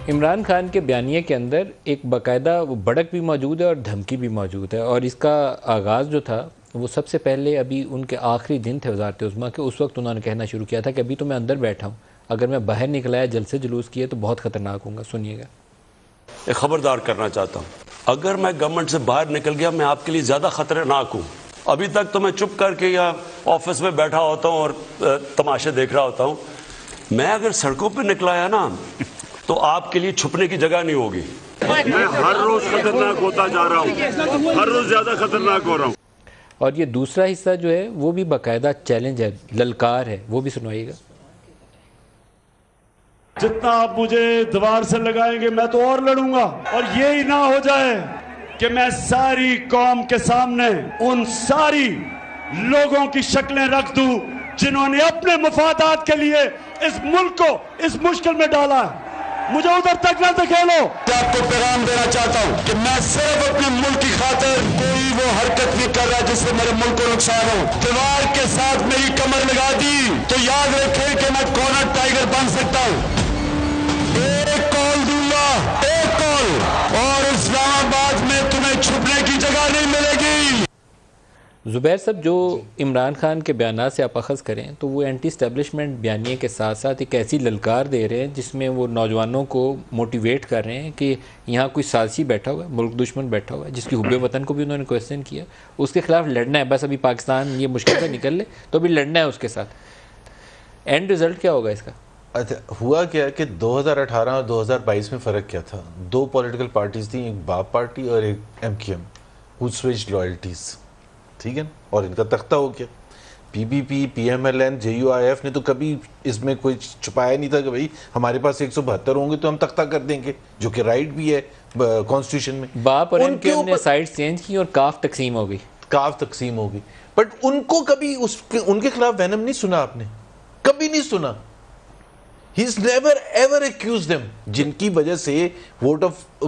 इमरान खान के बयानिए के अंदर एक बाकायदा भड़क भी मौजूद है और धमकी भी मौजूद है, और इसका आगाज़ जो था वो सबसे पहले अभी उनके आखिरी दिन थे वज़ारत उज़्मा के, उस वक्त उन्होंने कहना शुरू किया था कि अभी तो मैं अंदर बैठा हूँ, अगर मैं बाहर निकला है जलसे जुलूस किए तो बहुत ख़तरनाक होगा। सुनिएगा। एक खबरदार करना चाहता हूँ, अगर मैं गवर्नमेंट से बाहर निकल गया मैं आपके लिए ज़्यादा खतरनाक हूँ। अभी तक तो मैं चुप करके या ऑफिस में बैठा होता हूँ और तमाशे देख रहा होता हूँ। मैं अगर सड़कों पे निकला है ना तो आपके लिए छुपने की जगह नहीं होगी। मैं हर रोज खतरनाक होता जा रहा हूँ, हर रोज ज्यादा खतरनाक हो रहा हूँ। और ये दूसरा हिस्सा जो है वो भी बाकायदा चैलेंज है, ललकार है, वो भी सुनवाइएगा। जितना आप मुझे दीवार से लगाएंगे मैं तो और लड़ूंगा, और ये ही ना हो जाए कि मैं सारी कौम के सामने उन सारी लोगों की शक्लें रख दूं जिन्होंने अपने मफादात के लिए इस मुल्क को इस मुश्किल में डाला है। मुझे उधर तक ना धकेलो। आपको पैगाम देना चाहता हूँ कि मैं सिर्फ अपने मुल्क की खातिर कोई वो हरकत नहीं कर रहा जिससे मेरे मुल्क को नुकसान हो। दीवार के साथ मेरी कमर लगा दी तो याद रखें कि मैं कॉर्नर टाइगर बन सकता हूँ। एक कॉल दूंगा, एक कॉल, और इस्लामाबाद में तुम्हें छुपने की जगह नहीं मिलेगी। ज़ुबैर साहब, जो इमरान खान के बयान से आप अखज़ करें तो वो एंटी इस्टेब्लिशमेंट बयानिए के साथ साथ एक ऐसी ललकार दे रहे हैं जिसमें वो नौजवानों को मोटिवेट कर रहे हैं कि यहाँ कोई साजिशी बैठा हुआ है, मुल्क दुश्मन बैठा हुआ है, जिसकी हुब्बे वतन को भी उन्होंने क्वेश्चन किया, उसके खिलाफ लड़ना है। बस अभी पाकिस्तान ये मुश्किल से निकल ले तो अभी लड़ना है उसके साथ। एंड रिज़ल्ट क्या होगा इसका? अच्छा, हुआ क्या कि 2018 और 2022 में फ़र्क क्या था? दो पॉलिटिकल पार्टीज थी, एक बाप पार्टी और एक MQM, हु स्विच्ड लॉयल्टीज़, ठीक है, और इनका तख्ता हो गया। PPP, PMLN, JUIF ने तो कभी इसमें कोई छुपाया नहीं था कि भाई हमारे पास 172 होंगे तो हम तख्ता कर देंगे, जो कि राइट भी है कॉन्स्टिट्यूशन में। बाप और MQM ने साइड चेंज की और काफ तकसीम हो गई, बट उनको कभी उनके खिलाफ वैनम नहीं सुना आपने, कभी नहीं सुना। He's never ever accused them, जिनकी वजह से वोट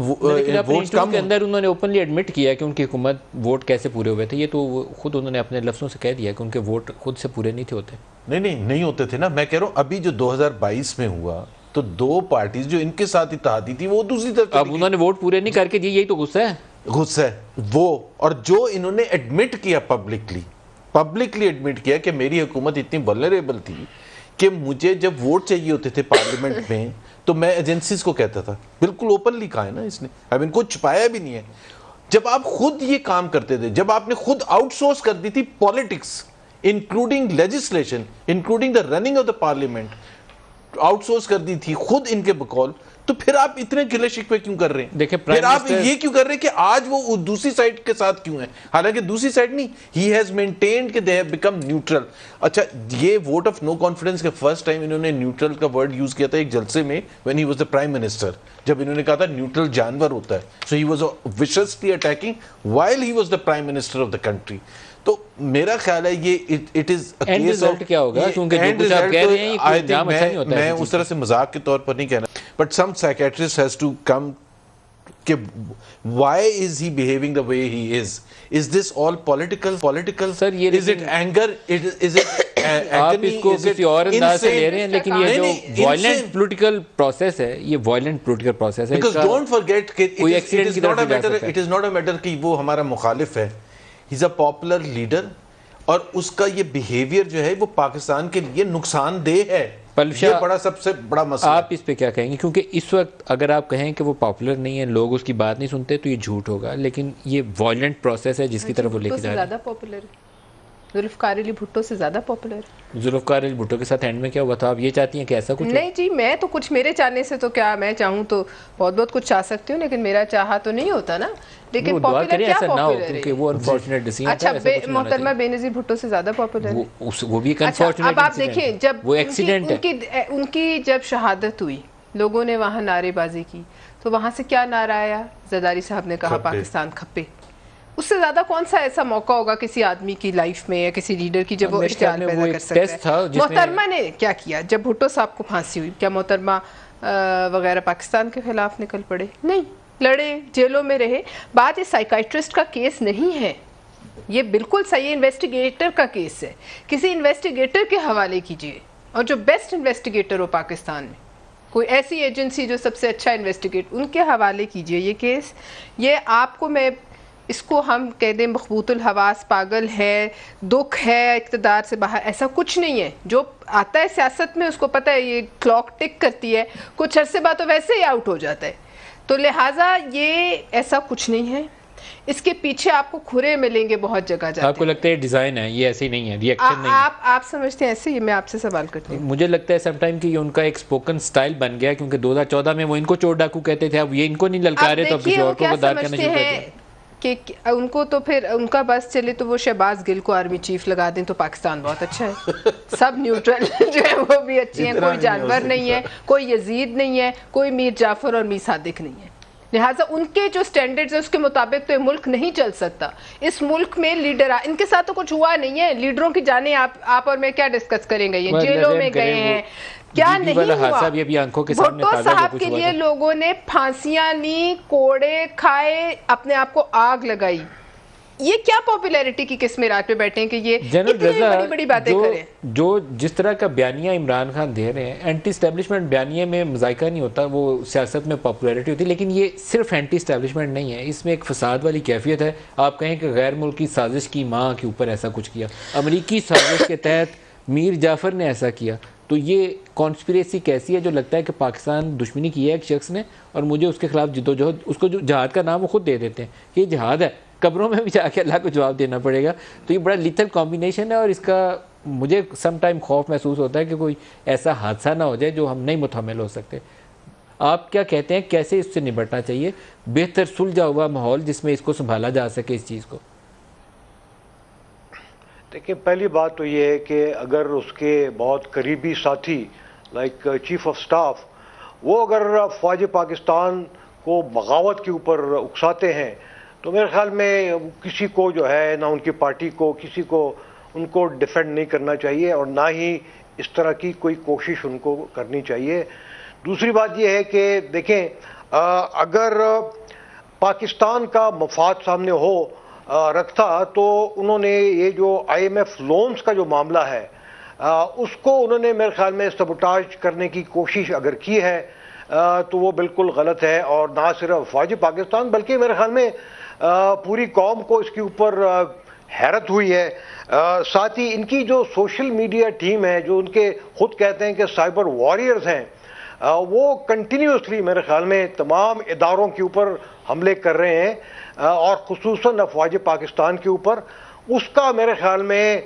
कम के अंदर उन्होंने ओपनली एडमिट किया कि उनकी हुकूमत वोट कैसे पूरे हुए थे। ये तो खुद उन्होंने अपने लफ्ज़ों से कह दिया कि उनके वोट खुद से पूरे नहीं थे होते। नहीं होते थे ना। मैं कह रहा हूँ अभी जो 2022 में हुआ तो दो पार्टीज जो इनके साथ इत्तेहादी थी वो दूसरी तरफ, अब उन्होंने वोट पूरे नहीं करके दिए, यही तो गुस्सा है वो। और जो इन्होंने एडमिट किया पब्लिकली एडमिट किया कि मेरी हुकूमत इतनी वल्नरेबल थी कि मुझे जब वोट चाहिए होते थे पार्लियामेंट में तो मैं एजेंसीज को कहता था, बिल्कुल ओपनली कहा है ना इसने, अब इनको छुपाया भी नहीं है। जब आप खुद ये काम करते थे, जब आपने खुद आउटसोर्स कर दी थी politics, including legislation, including the running of the parliament, outsource कर दी थी खुद इनके बकौल, तो फिर आप इतने गिले शिकवे क्यों कर रहे हैं? देखिए, फिर आप ये क्यों कर रहे हैं कि आज वो दूसरी साइड के साथ क्यों है? हालांकि दूसरी साइड नहीं, ही हैज मेंटेन्ड कि दे हैव बिकम न्यूट्रल। अच्छा, ये वोट ऑफ नो कॉन्फिडेंस के फर्स्ट टाइम इन्होंने न्यूट्रल का वर्ड यूज किया था एक जलसे में, when he was the prime minister, जब इन्होंने कहा था न्यूट्रल जानवर होता है। So he was viciously attacking while he was the prime minister of the country. तो मेरा ख्याल है ये it is a case of क्या होगा, क्योंकि जो कुछ आप कह रहे हैं ये जाम अच्छा नहीं होता है। मैं उस तरह से मजाक के तौर पर नहीं कहना, but some psychiatrist has to come कि why is he behaving the way he is this all political sir? ये is it anger, is it आप इसको किसी और अंदाज से ले रहे हैं, लेकिन ये जो वायलेंट पॉलिटिकल प्रोसेस है, ये वायलेंट पॉलिटिकल प्रोसेस है। बिकॉज़ डोंट फॉरगेट कि it is not a matter कि वो हमारा मुखालिफ है, he is a popular leader, और उसका ये बिहेवियर जो है वो पाकिस्तान के लिए नुकसानदेह है। ये बड़ा सबसे बड़ा मसला। आप इस पे क्या कहेंगे? क्योंकि इस वक्त अगर आप कहें कि वो पॉपुलर नहीं है, लोग उसकी बात नहीं सुनते, तो ये झूठ होगा, लेकिन ये वायलेंट प्रोसेस है जिसकी तरफ वो लेके जा रहे हैं। ज़्यादा पॉपुलर है, जुल्फ़िकार अली भुट्टो से ज़्यादा पॉपुलर है। जुल्फ़िकार अली भुट्टो के साथ एंड में क्या हुआ था? आप ये चाहती हैं कि ऐसा कुछ? नहीं जी, मैं तो कुछ, मेरे चाहने से तो क्या, मैं चाहूँ तो बहुत कुछ चाह सकती हूँ, लेकिन मेरा चाहा तो नहीं होता ना। लेकिन पॉपुलर क्या पॉपुलर है, क्योंकि वो अनफॉर्चुनेट डिसीजन था। अच्छा, मोहतरमा बेनज़ीर भुट्टो से ज़्यादा पॉपुलर है वो भी एक अनफॉर्चुनेट। अब आप देखिए, जब वो एक्सीडेंट है, उनकी जब शहादत हुई, लोगों ने वहाँ नारेबाजी की, तो वहाँ से क्या नारा आया? जरदारी साहब ने कहा पाकिस्तान खप्पे। उससे ज्यादा कौन सा ऐसा मौका होगा किसी आदमी की लाइफ में या किसी लीडर की जब वो इश्तिहार पैदा कर सकता है? मोहतरमा ने क्या किया जब भुट्टो साहब को फांसी हुई? क्या मोहतरमा वगैरह पाकिस्तान के खिलाफ निकल पड़े? नहीं, लड़े, जेलों में रहे। बात इस साइकाइट्रिस्ट का केस नहीं है, ये बिल्कुल सही इन्वेस्टिगेटर का केस है। किसी इन्वेस्टिगेटर के हवाले कीजिए, और जो बेस्ट इन्वेस्टिगेटर हो पाकिस्तान में, कोई ऐसी एजेंसी जो सबसे अच्छा इन्वेस्टिगेट, उनके हवाले कीजिए ये केस। ये आपको मैं इसको हम कह दें मखबूतुल हवास, पागल है, दुख है इक़्तिदार से बाहर, ऐसा कुछ नहीं है। जो आता है सियासत में उसको पता है ये क्लॉक टिक करती है, कुछ अरसे बाद तो वैसे ही आउट हो जाता है। तो लिहाजा ये ऐसा कुछ नहीं है, इसके पीछे आपको खुरे मिलेंगे बहुत जगह जाते। आपको लगता है डिजाइन है, ये ऐसे ही नहीं है, रिएक्शन नहीं है? आप समझते हैं ऐसे? ये मैं आपसे सवाल करती हूँ। मुझे लगता है समटाइम कि ये उनका एक स्पोकन स्टाइल बन गया, क्योंकि 2014 में वो इनको चोर डाकू कहते थे, अब ये इनको नहीं ललकारे तो अब किसी और को गद्दार कहना शुरू कर दिया कि उनको तो फिर उनका बस चले तो वो शहबाज गिल को आर्मी चीफ लगा दें तो पाकिस्तान बहुत अच्छा है। सब न्यूट्रल जो है वो भी अच्छी हैं, कोई जानवर नहीं है, कोई यजीद नहीं है, कोई मीर जाफर और मीर सादिक नहीं है। लिहाजा उनके जो स्टैंडर्ड्स है उसके मुताबिक तो ये मुल्क नहीं चल सकता। इस मुल्क में लीडर, इनके साथ तो कुछ हुआ नहीं है, लीडरों की जाने आप और मैं क्या डिस्कस करेंगे? ये जेलों में गए हैं, क्या नहीं हुआ? भुट्टो साहब के लिए लोगों ने फांसियां ली, कोड़े खाए, अपने आप को आग लगाई। ये क्या पॉपुलैरिटी की किस में रात पे बैठे हैं कि ये इतनी बड़ी बड़ी बातें करें? जो जिस तरह का बयानिया इमरान खान दे रहे हैं, एंटी स्टैब्लिशमेंट बयानिए में मजाइका नहीं होता, वो सियासत में पॉपुलैरिटी होती है, लेकिन ये सिर्फ एंटी स्टैब्लिशमेंट नहीं है, इसमें एक फसाद वाली कैफियत है। आप कहें कि गैर मुल्की साजिश की माँ के ऊपर ऐसा कुछ किया, अमरीकी साजिश के तहत मीर जाफर ने ऐसा किया, तो ये कॉन्स्पिरेसी कैसी है जो लगता है कि पाकिस्तान दुश्मनी की है एक शख्स ने और मुझे उसके खिलाफ जिद्दोजहद, उसको जो जहाद का नाम वो खुद दे देते हैं कि ये जहाद है, कब्रों में भी जाके अल्लाह को जवाब देना पड़ेगा। तो ये बड़ा लिथल कॉम्बिनेशन है और इसका मुझे सम टाइम खौफ महसूस होता है कि कोई ऐसा हादसा ना हो जाए जो हम नहीं मुतहम्मिल हो सकते। आप क्या कहते हैं, कैसे इससे निपटना चाहिए? बेहतर सुलझा हुआ माहौल जिसमें इसको संभाला जा सके इस चीज़ को। देखिए, पहली बात तो ये है कि अगर उसके बहुत करीबी साथी लाइक चीफ ऑफ स्टाफ वो अगर फ़ौज पाकिस्तान को बगावत के ऊपर उकसाते हैं तो मेरे ख्याल में किसी को जो है ना उनकी पार्टी को किसी को उनको डिफेंड नहीं करना चाहिए और ना ही इस तरह की कोई कोशिश उनको करनी चाहिए। दूसरी बात यह है कि देखें अगर पाकिस्तान का मफाद सामने हो रखता तो उन्होंने ये जो IMF लोन्स का जो मामला है उसको उन्होंने मेरे ख्याल में सबोटाज करने की कोशिश अगर की है तो वो बिल्कुल गलत है और ना सिर्फ फ़ौज पाकिस्तान बल्कि मेरे ख्याल में पूरी कौम को इसके ऊपर हैरत हुई है। साथ ही इनकी जो सोशल मीडिया टीम है जो उनके खुद कहते हैं कि साइबर वॉरियर्स हैं वो कंटिन्यूसली मेरे ख्याल में तमाम इदारों के ऊपर हमले कर रहे हैं और खुसूसन फ़ौज पाकिस्तान के ऊपर। उसका मेरे ख्याल में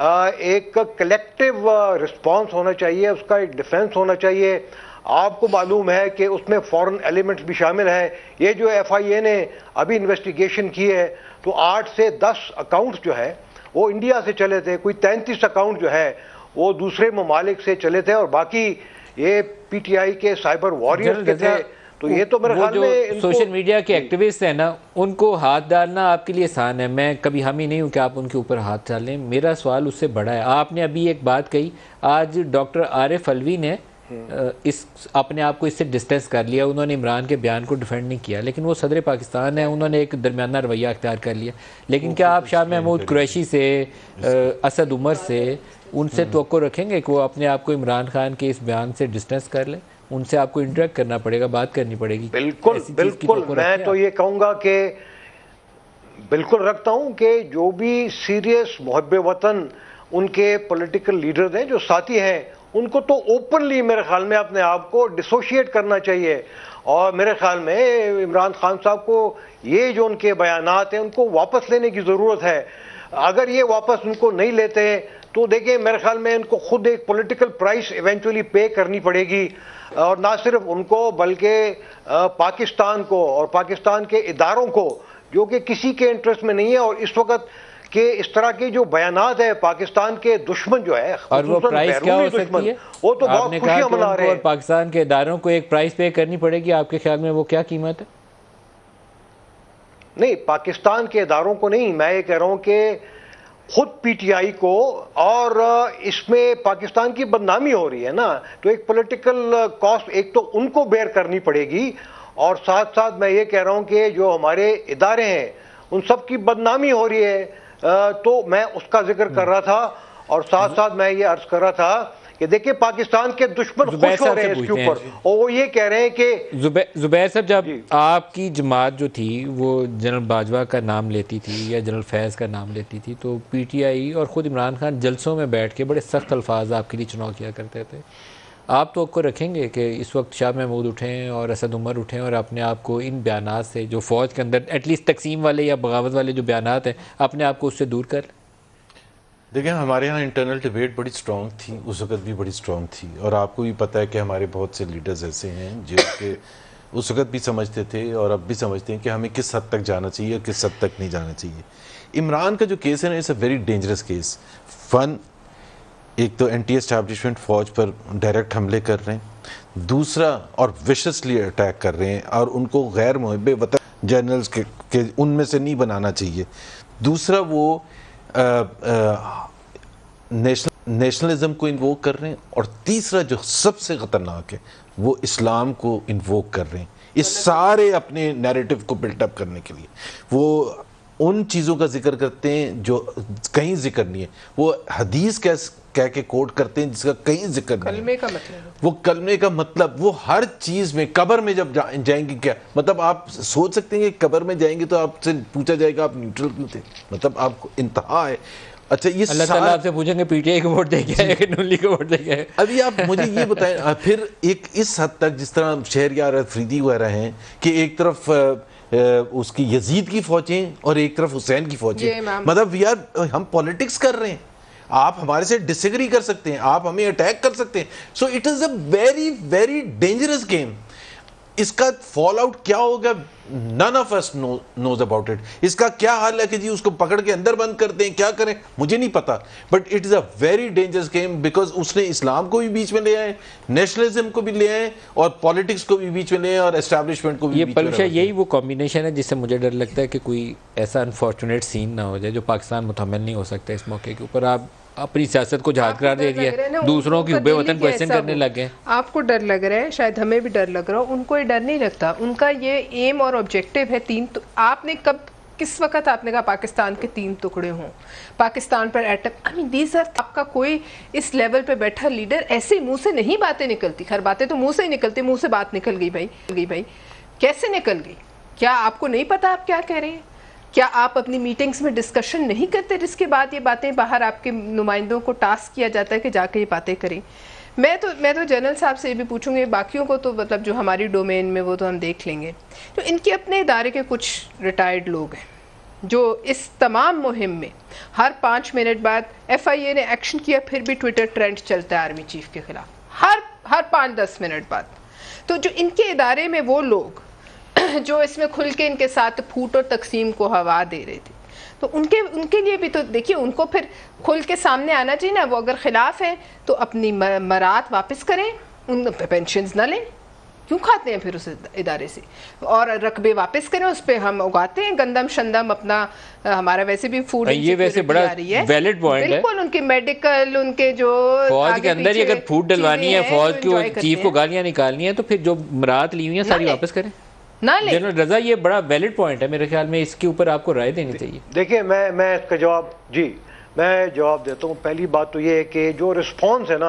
एक कलेक्टिव रिस्पांस होना चाहिए, उसका एक डिफेंस होना चाहिए। आपको मालूम है कि उसमें फॉरेन एलिमेंट्स भी शामिल है। ये जो FIA ने अभी इन्वेस्टिगेशन की है तो 8 से 10 अकाउंट्स जो है वो इंडिया से चले थे, कोई 33 अकाउंट जो है वो दूसरे ममालिक से चले थे और बाकी ये PTI के साइबर वॉरियर्स के थे। तो ये तो मेरे ख्याल में सोशल मीडिया के एक्टिविस्ट हैं ना, उनको हाथ डालना आपके लिए आसान है। मैं कभी हामी नहीं हूँ कि आप उनके ऊपर हाथ डालें। मेरा सवाल उससे बड़ा है। आपने अभी एक बात कही, आज डॉक्टर आरिफ अलवी ने इस अपने आप को इससे डिस्टेंस कर लिया, उन्होंने इमरान के बयान को डिफेंड नहीं किया, लेकिन वो सदर पाकिस्तान है, उन्होंने एक दरमियाना रवैया अख्तियार कर लिया। लेकिन क्या आप शाह महमूद कुरैशी से, असद उमर से, उनसे तवक्को रखेंगे कि वो अपने आप को इमरान खान के इस बयान से डिस्टेंस कर ले? उनसे आपको इंटरेक्ट करना पड़ेगा, बात करनी पड़ेगी। बिल्कुल बिल्कुल, मैं तो ये कहूँगा कि बिल्कुल रखता हूँ कि जो भी सीरियस मुहब्बे वतन उनके पॉलिटिकल लीडर्स हैं, जो साथी हैं, उनको तो ओपनली मेरे ख्याल में अपने आप को डिसोशिएट करना चाहिए। और मेरे ख्याल में इमरान खान साहब को ये जो उनके बयानात हैं उनको वापस लेने की ज़रूरत है। अगर ये वापस उनको नहीं लेते तो देखिए मेरे ख्याल में इनको खुद एक पॉलिटिकल प्राइस इवेंचुअली पे करनी पड़ेगी और ना सिर्फ उनको बल्कि पाकिस्तान को और पाकिस्तान के इदारों को जो कि किसी के इंटरेस्ट में नहीं है। और इस वक्त कि इस तरह के जो बयानात है पाकिस्तान के दुश्मन जो है, और वो प्राइस क्या हो सकती है? वो तो बहुत खुशियां मना रहे हैं। और पाकिस्तान के इदारों को एक प्राइस पे करनी पड़ेगी, आपके ख्याल में वो क्या कीमत है? नहीं, पाकिस्तान के इदारों को नहीं, मैं ये कह रहा हूं कि खुद PTI को, और इसमें पाकिस्तान की बदनामी हो रही है ना, तो एक पॉलिटिकल कॉस्ट एक तो उनको बेयर करनी पड़ेगी और साथ साथ मैं ये कह रहा हूं कि जो हमारे इदारे हैं उन सब की बदनामी हो रही है। तो मैं उसका जिक्र कर रहा था और साथ साथ मैं ये अर्ज कर रहा था कि देखिए पाकिस्तान के दुश्मन खुश हो रहे हैं इसके ऊपर, और वो ये कह रहे हैं कि जुबैर साहब, जब आपकी जमात जो थी वो जनरल बाजवा का नाम लेती थी या जनरल फैज़ का नाम लेती थी, तो PTI और ख़ुद इमरान खान जलसों में बैठ के बड़े सख्त अल्फाज आपके लिए चुनाव किया करते थे। आप तो आपको रखेंगे कि इस वक्त शाह महमूद उठें और असद उमर उठें और अपने आप को इन बयानात से, जो फ़ौज के अंदर एटलीस्ट तकसीम वाले या बगावत वाले जो बयानात हैं, अपने आप को उससे दूर कर? देखिए, हमारे यहाँ इंटरनल डिबेट बड़ी स्ट्रॉन्ग थी, उस वक्त भी बड़ी स्ट्रॉन्ग थी, और आपको भी पता है कि हमारे बहुत से लीडर्स ऐसे हैं जो कि उस वक्त भी समझते थे और अब भी समझते हैं कि हमें किस हद तक जाना चाहिए और किस हद तक नहीं जाना चाहिए। इमरान का जो केस है ना, it's a very dangerous case. एक तो एंटी एस्टैब्लिशमेंट फौज पर डायरेक्ट हमले कर रहे हैं, दूसरा और विशसली अटैक कर रहे हैं और उनको गैर मुहिब्बे वतन जनरल्स के उनमें से नहीं बनाना चाहिए। दूसरा वो नेशनलिज्म को इन्वोक कर रहे हैं, और तीसरा जो सबसे ख़तरनाक है वो इस्लाम को इन्वोक कर रहे हैं, इस सारे अपने नैरेटिव को बिल्टअप करने के लिए। वो उन चीज़ों का जिक्र करते हैं जो कहीं जिक्र नहीं है, वो हदीस कह के कोट करते हैं जिसका कहीं जिक्र नहीं है। का मतलब वो कलमे का मतलब, वो हर चीज़ में, कब्र में जब जाएंगे क्या मतलब, आप सोच सकते हैं कि कब्र में जाएंगे तो आपसे पूछा जाएगा आप न्यूट्रल क्यों थे, मतलब आपको इंतहा है। अच्छा, ये अल्लाह ताला आपसे पूछेंगे PTI को वोट दे गया है कि नून लीग को वोट दे गया है? अभी आप मुझे ये बताएं, फिर एक इस हद तक जिस तरह शहरयार अफरीदी वगैरह हैं कि एक तरफ उसकी यजीद की फौजें और एक तरफ हुसैन की फौजें, मतलब यार हम पॉलिटिक्स कर रहे हैं। आप हमारे से डिसएग्री कर सकते हैं, आप हमें अटैक कर सकते हैं, so it is a very very dangerous game. इसका फॉल आउट क्या होगा, none of us knows about it. इसका क्या हाल है कि जी उसको पकड़ के अंदर बंद कर दें, क्या करें, मुझे नहीं पता, but it is a very dangerous game because उसने इस्लाम को भी बीच में ले आए, नेशनलिज्म को भी ले आए, और पॉलिटिक्स को भी बीच में ले आए, और एस्टैब्लिशमेंट को भी। ये पलशा, यही वो कॉम्बिनेशन है जिससे मुझे डर लगता है कि कोई ऐसा अनफॉर्चुनेट सीन ना हो जाए जो पाकिस्तान मुतहम्मिल नहीं हो सकता इस मौके के ऊपर। आप अपनी सियासत को झाग करार दे दिया, दूसरों की हुब्बे वतन क्वेश्चन करने लग गए। आपको डर लग रहा है, शायद हमें भी डर लग रहा हो, उनको ये डर नहीं लगता। उनका ये एम और ऑब्जेक्टिव है तीन। तो आपने कब, किस वक्त आपने कहा पाकिस्तान के 3 टुकड़े हों, पाकिस्तान पर attack? I mean these are, आपका कोई इस लेवल पे बैठा लीडर, ऐसे मुंह से नहीं बातें निकलती। खैर बातें तो मुंह से ही निकलती, मुंह से बात निकल गई भाई, कैसे निकल गई? क्या आपको नहीं पता आप क्या कह रहे हैं? क्या आप अपनी मीटिंग्स में डिस्कशन नहीं करते जिसके बाद ये बातें बाहर आपके नुमाइंदों को टास्क किया जाता है कि जाके ये बातें करें? मैं तो जनरल साहब से ये भी पूछूंगी, बाकियों को तो मतलब जो हमारी डोमेन में वो तो हम देख लेंगे। तो इनके अपने इदारे के कुछ रिटायर्ड लोग हैं जो इस तमाम मुहिम में हर 5 मिनट बाद FIA ने एक्शन किया, फिर भी ट्विटर ट्रेंड चलता है आर्मी चीफ के खिलाफ हर 5-10 मिनट बाद। तो जो इनके इदारे में वो लोग जो इसमें खुल के इनके साथ फूट और तकसीम को हवा दे रहे थे, तो उनके लिए भी तो देखिए, उनको फिर खुल के सामने आना चाहिए ना। वो अगर खिलाफ हैं तो अपनी मरात वापस करें, उन पेंशन्स ना लें, क्यों खाते हैं फिर उस इदारे से, और रकबे वापस करें, उस पर हम उगाते हैं गंदम शंदम अपना। हमारा वैसे भी फूड, ये वैसे बड़ा वैलिड पॉइंट है बिल्कुल। उनके मेडिकल, उनके जो फौज के अंदर ही अगर फूड डलवानी है, फौज को चीफ को गालियां निकालनी है, तो फिर जो मरात ली हुई है सारी वापस करें ना ले। जनरल रजा, ये बड़ा वैलिड पॉइंट है, मेरे ख्याल में इसके ऊपर आपको राय देनी चाहिए। देखिए, मैं इसका जवाब, जी मैं जवाब देता हूँ। पहली बात तो ये है कि जो रिस्पॉन्स है ना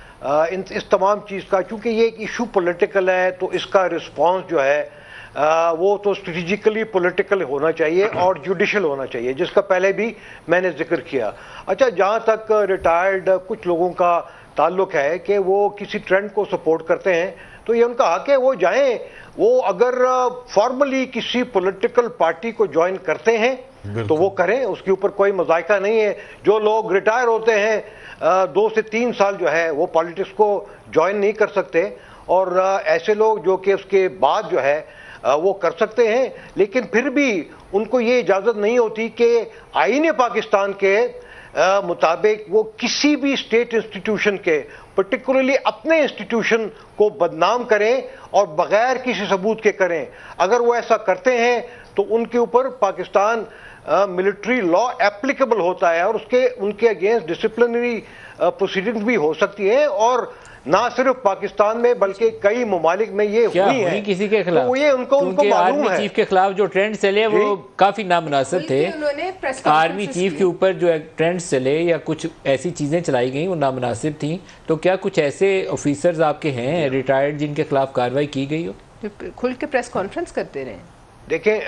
इस तमाम चीज़ का, चूंकि ये एक इशू पॉलिटिकल है, तो इसका रिस्पॉन्स जो है वो तो स्ट्रेटेजिकली पॉलिटिकल होना चाहिए और जुडिशल होना चाहिए, जिसका पहले भी मैंने जिक्र किया। अच्छा, जहाँ तक रिटायर्ड कुछ लोगों का ताल्लुक है कि वो किसी ट्रेंड को सपोर्ट करते हैं, तो ये उनका हक है, वो जाएं। वो अगर फॉर्मली किसी पॉलिटिकल पार्टी को ज्वाइन करते हैं तो वो करें, उसके ऊपर कोई मजायका नहीं है। जो लोग रिटायर होते हैं 2 से 3 साल जो है वो पॉलिटिक्स को ज्वाइन नहीं कर सकते, और ऐसे लोग जो कि उसके बाद जो है वो कर सकते हैं, लेकिन फिर भी उनको ये इजाज़त नहीं होती कि आईन पाकिस्तान के मुताबिक वो किसी भी स्टेट इंस्टीट्यूशन के, पर्टिकुलरली अपने इंस्टीट्यूशन को बदनाम करें और बगैर किसी सबूत के करें। अगर वो ऐसा करते हैं तो उनके ऊपर पाकिस्तान मिलिट्री लॉ एप्लीकेबल होता है, और उनके अगेंस्ट डिसिप्लिनरी प्रोसीडिंग्स भी हो सकती है, और ना सिर्फ पाकिस्तान में बल्कि कई ममालिक में ये हुई है किसी के खिलाफ। तो ये उनको मालूम है। चीफ के खिलाफ जो ट्रेंड चले वो काफी नामुनासिब थे। आर्मी चीफ के ऊपर जो ट्रेंड चले या कुछ ऐसी चीजें चलाई गई वो नामुनासिब थी, तो क्या कुछ ऐसे ऑफिसर्स आपके हैं रिटायर्ड जिनके खिलाफ कार्रवाई की गई हो? खुल के प्रेस कॉन्फ्रेंस करते रहे। देखें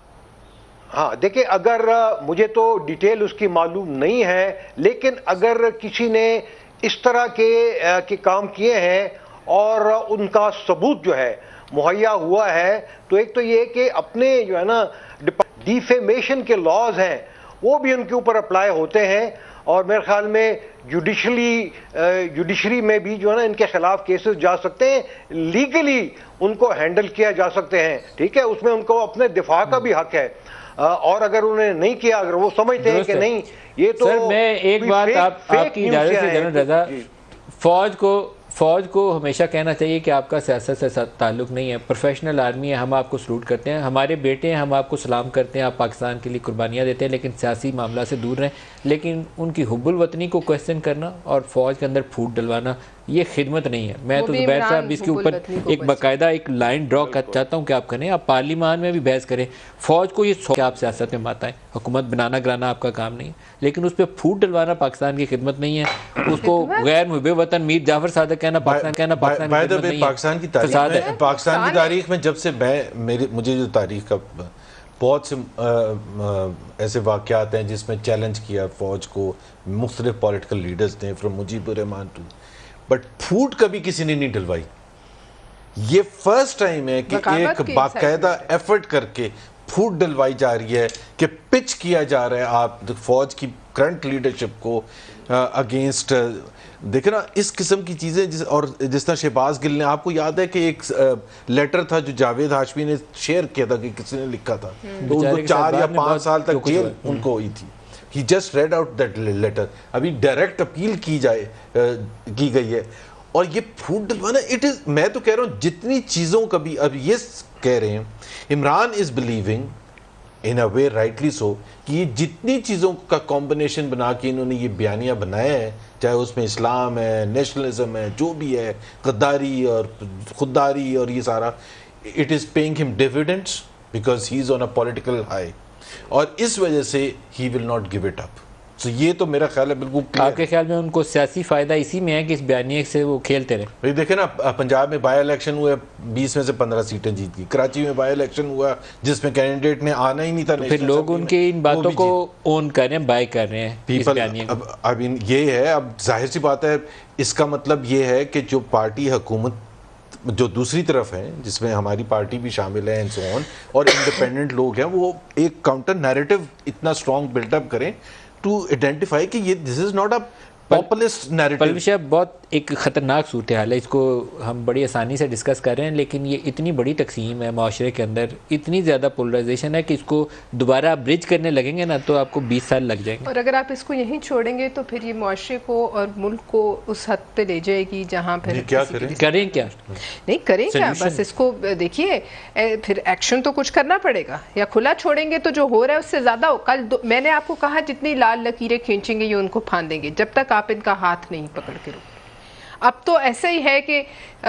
हाँ देखिए, अगर मुझे तो डिटेल उसकी मालूम नहीं है, लेकिन अगर किसी ने इस तरह के काम किए हैं और उनका सबूत जो है मुहैया हुआ है, तो एक तो ये कि अपने जो है ना डिफेमेशन के लॉज हैं वो भी उनके ऊपर अप्लाई होते हैं, और मेरे ख्याल में जुडिशरी में भी जो है ना इनके खिलाफ केसेस जा सकते हैं, लीगली उनको हैंडल किया जा सकते हैं। ठीक है, उसमें उनको अपने दिफा का भी हक है, और अगर उन्होंने नहीं किया, अगर वो समझते हैं कि नहीं ये तो सर, मैं एक बात आपकी इजाजत से जनरल रजा, फौज को हमेशा कहना चाहिए कि आपका सियासत से ताल्लुक नहीं है, प्रोफेशनल आर्मी है, हम आपको सलूट करते हैं, हमारे बेटे हैं, हम आपको सलाम करते हैं, आप पाकिस्तान के लिए कुर्बानियाँ देते हैं, लेकिन सियासी मामला से दूर रहें। लेकिन उनकी हुब्बुल वतनी को क्वेश्चन करना और फौज के अंदर फूट डलवाना ये खिदमत नहीं है। मैं तो जुबैर साहब इसके ऊपर एक बाकायदा एक लाइन ड्रॉ कर चाहता हूँ कि आप करें, आप पार्लिमान में भी बहस करें, फौज को ये आप सियासत में मत आए, हुकूमत बनाना गिराना आपका काम नहीं है, लेकिन उस पर फूट डलवाना पाकिस्तान की खिदमत नहीं है। उसको गैर मुहब्बे वतन मीर जाफर सादिक कहना पाकिस्तान पाकिस्तान की तारीख में जब से मुझे जो तारीख का बहुत से ऐसे वाक़यात हैं जिसमें चैलेंज किया फौज को मुख्तलिफ पॉलिटिकल लीडर्स ने, from Mujibur Rahman to, but फूट कभी किसी ने नहीं डलवाई। ये फर्स्ट टाइम है कि एक बाकायदा एफर्ट करके फूट डलवाई जा रही है, कि पिच किया जा रहा है आप फौज की करंट लीडरशिप को अगेंस्ट। देखे ना इस किस्म की चीज़ें, जिस तरह शहबाज गिल ने, आपको याद है कि एक लेटर था जो जावेद हाशमी ने शेयर किया था कि किसी ने लिखा था, तो उनको 4 या 5 साल तक जेल उनको हुई थी। He just read out that letter. अभी डायरेक्ट अपील की गई है, और ये फूट डलवाना इट इज, मैं तो कह रहा हूँ जितनी चीज़ों का भी अब ये कह रहे हैं, Imran is believing in a way rightly so कि ये जितनी चीज़ों का कॉम्बिनेशन बना के इन्होंने ये बयानियाँ बनाया है, चाहे उसमें इस्लाम है, नेशनलिज्म है, जो भी है, गद्दारी और खुददारी और ये सारा, it is paying him dividends because he is on a political high, और इस वजह से he will not give it up. तो ये तो मेरा ख्याल है बिल्कुल। आपके ख्याल में उनको सियासी फायदा इसी में है कि इस बयानिए से वो खेलते रहे? भाई देखे ना, पंजाब में बाई इलेक्शन हुआ, 20 में से 15 सीटें जीत गई। कराची में बाई इलेक्शन हुआ जिसमें कैंडिडेट ने आना ही नहीं था, तो फिर लोग उनकी इन बातों को ओन कर रहे हैं, बाय कर रहे हैं पीपल। अब ये है, अब जाहिर सी बात है, इसका मतलब ये है कि जो पार्टी हुकूमत जो दूसरी तरफ है, जिसमें हमारी पार्टी भी शामिल है एंड सो ऑन, और इंडिपेंडेंट लोग हैं, वो एक काउंटर नैरेटिव इतना स्ट्रॉन्ग बिल्डअप करें टू आइडेंटिफाई कि ये this is not a populist narrative. Palwasha साहब, बहुत एक ख़तरनाक सूरत हाल है, इसको हम बड़ी आसानी से डिस्कस कर रहे हैं, लेकिन ये इतनी बड़ी तकसीम है माशरे के अंदर, इतनी ज़्यादा पोलराइजेशन है कि इसको दोबारा ब्रिज करने लगेंगे ना तो आपको 20 साल लग जाएंगे। और अगर आप इसको यहीं छोड़ेंगे तो फिर ये माशरे को और मुल्क को उस हद पे ले जाएगी जहाँ फिर क्या करें नहीं करें क्या, बस इसको देखिए, फिर एक्शन तो कुछ करना पड़ेगा, या खुला छोड़ेंगे तो जो हो रहा है उससे ज़्यादा हो। कल मैंने आपको कहा जितनी लाल लकीरें खींचेंगे ये उनको फांदेंगे, जब तक आप इनका हाथ नहीं पकड़ के रोक। अब तो ऐसा ही है कि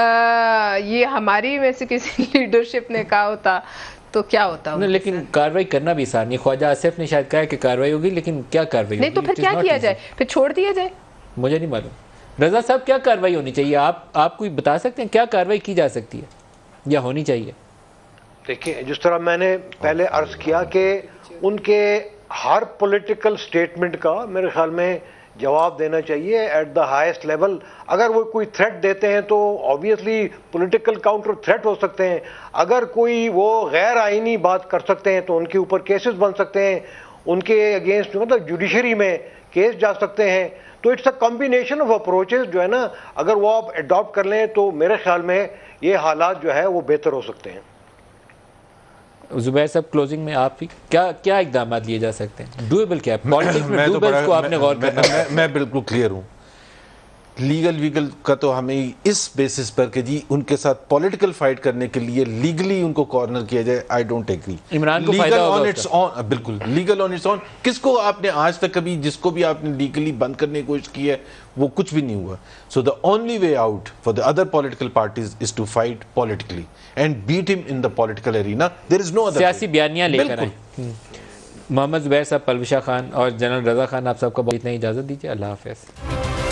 ये हमारी में से किसी लीडरशिप ने कहा होता तो क्या होता। लेकिन कार्रवाई करना भी आसान नहीं। ख्वाजा आसिफ ने शायद कहा कि कार्रवाई होगी, लेकिन क्या कार्रवाई नहीं, तो फिर क्या किया जाए, फिर छोड़ दिया जाए? मुझे नहीं मालूम। रजा साहब, क्या कार्रवाई होनी चाहिए? आप कोई बता सकते हैं क्या कार्रवाई की जा सकती है या होनी चाहिए? देखिए, जिस तरह मैंने पहले अर्ज किया कि उनके हर पॉलिटिकल स्टेटमेंट का मेरे ख्याल में जवाब देना चाहिए एट द हाईएस्ट लेवल। अगर वो कोई थ्रेट देते हैं तो ऑब्वियसली पॉलिटिकल काउंटर थ्रेट हो सकते हैं। अगर कोई वो गैर आईनी बात कर सकते हैं तो उनके ऊपर केसेस बन सकते हैं, उनके अगेंस्ट मतलब जुडिशरी में केस जा सकते हैं। तो it's a combination of approaches जो है ना, अगर वो आप अडॉप्ट कर लें तो मेरे ख्याल में ये हालात जो है वो बेहतर हो सकते हैं। जुबैर साहब, क्लोजिंग में आप ही क्या इकदाम लिए जा सकते हैं? डूएबल क्या है पॉलिटिक्स में? डूएबल को आपने गौर करना। मैं बिल्कुल क्लियर हूँ, लीगल वीगल का तो हमें इस बेसिस पर कि जी उनके साथ पॉलिटिकल फाइट करने के लिए लीगली उनको कॉर्नर किया जाए, आई डोंट एग्री। इमरान को फायदा होगा ऑन इट्स ऑन, बिल्कुल लीगल ऑन इट्स ऑन। किसको आपने आज तक कभी जिसको भी आपने लीगली बंद करने की कोशिश की है वो कुछ भी नहीं हुआ। So the only way out for the other political parties is to fight politically and beat him in the political arena. There is no other. सियासी बयानियां लेकर आए। मोहम्मद जुबैर साहब, पलविशा खान और जनरल रजा खान, आप सबको इतना इजाज़त दीजिए। अल्लाह हाफ़िज़।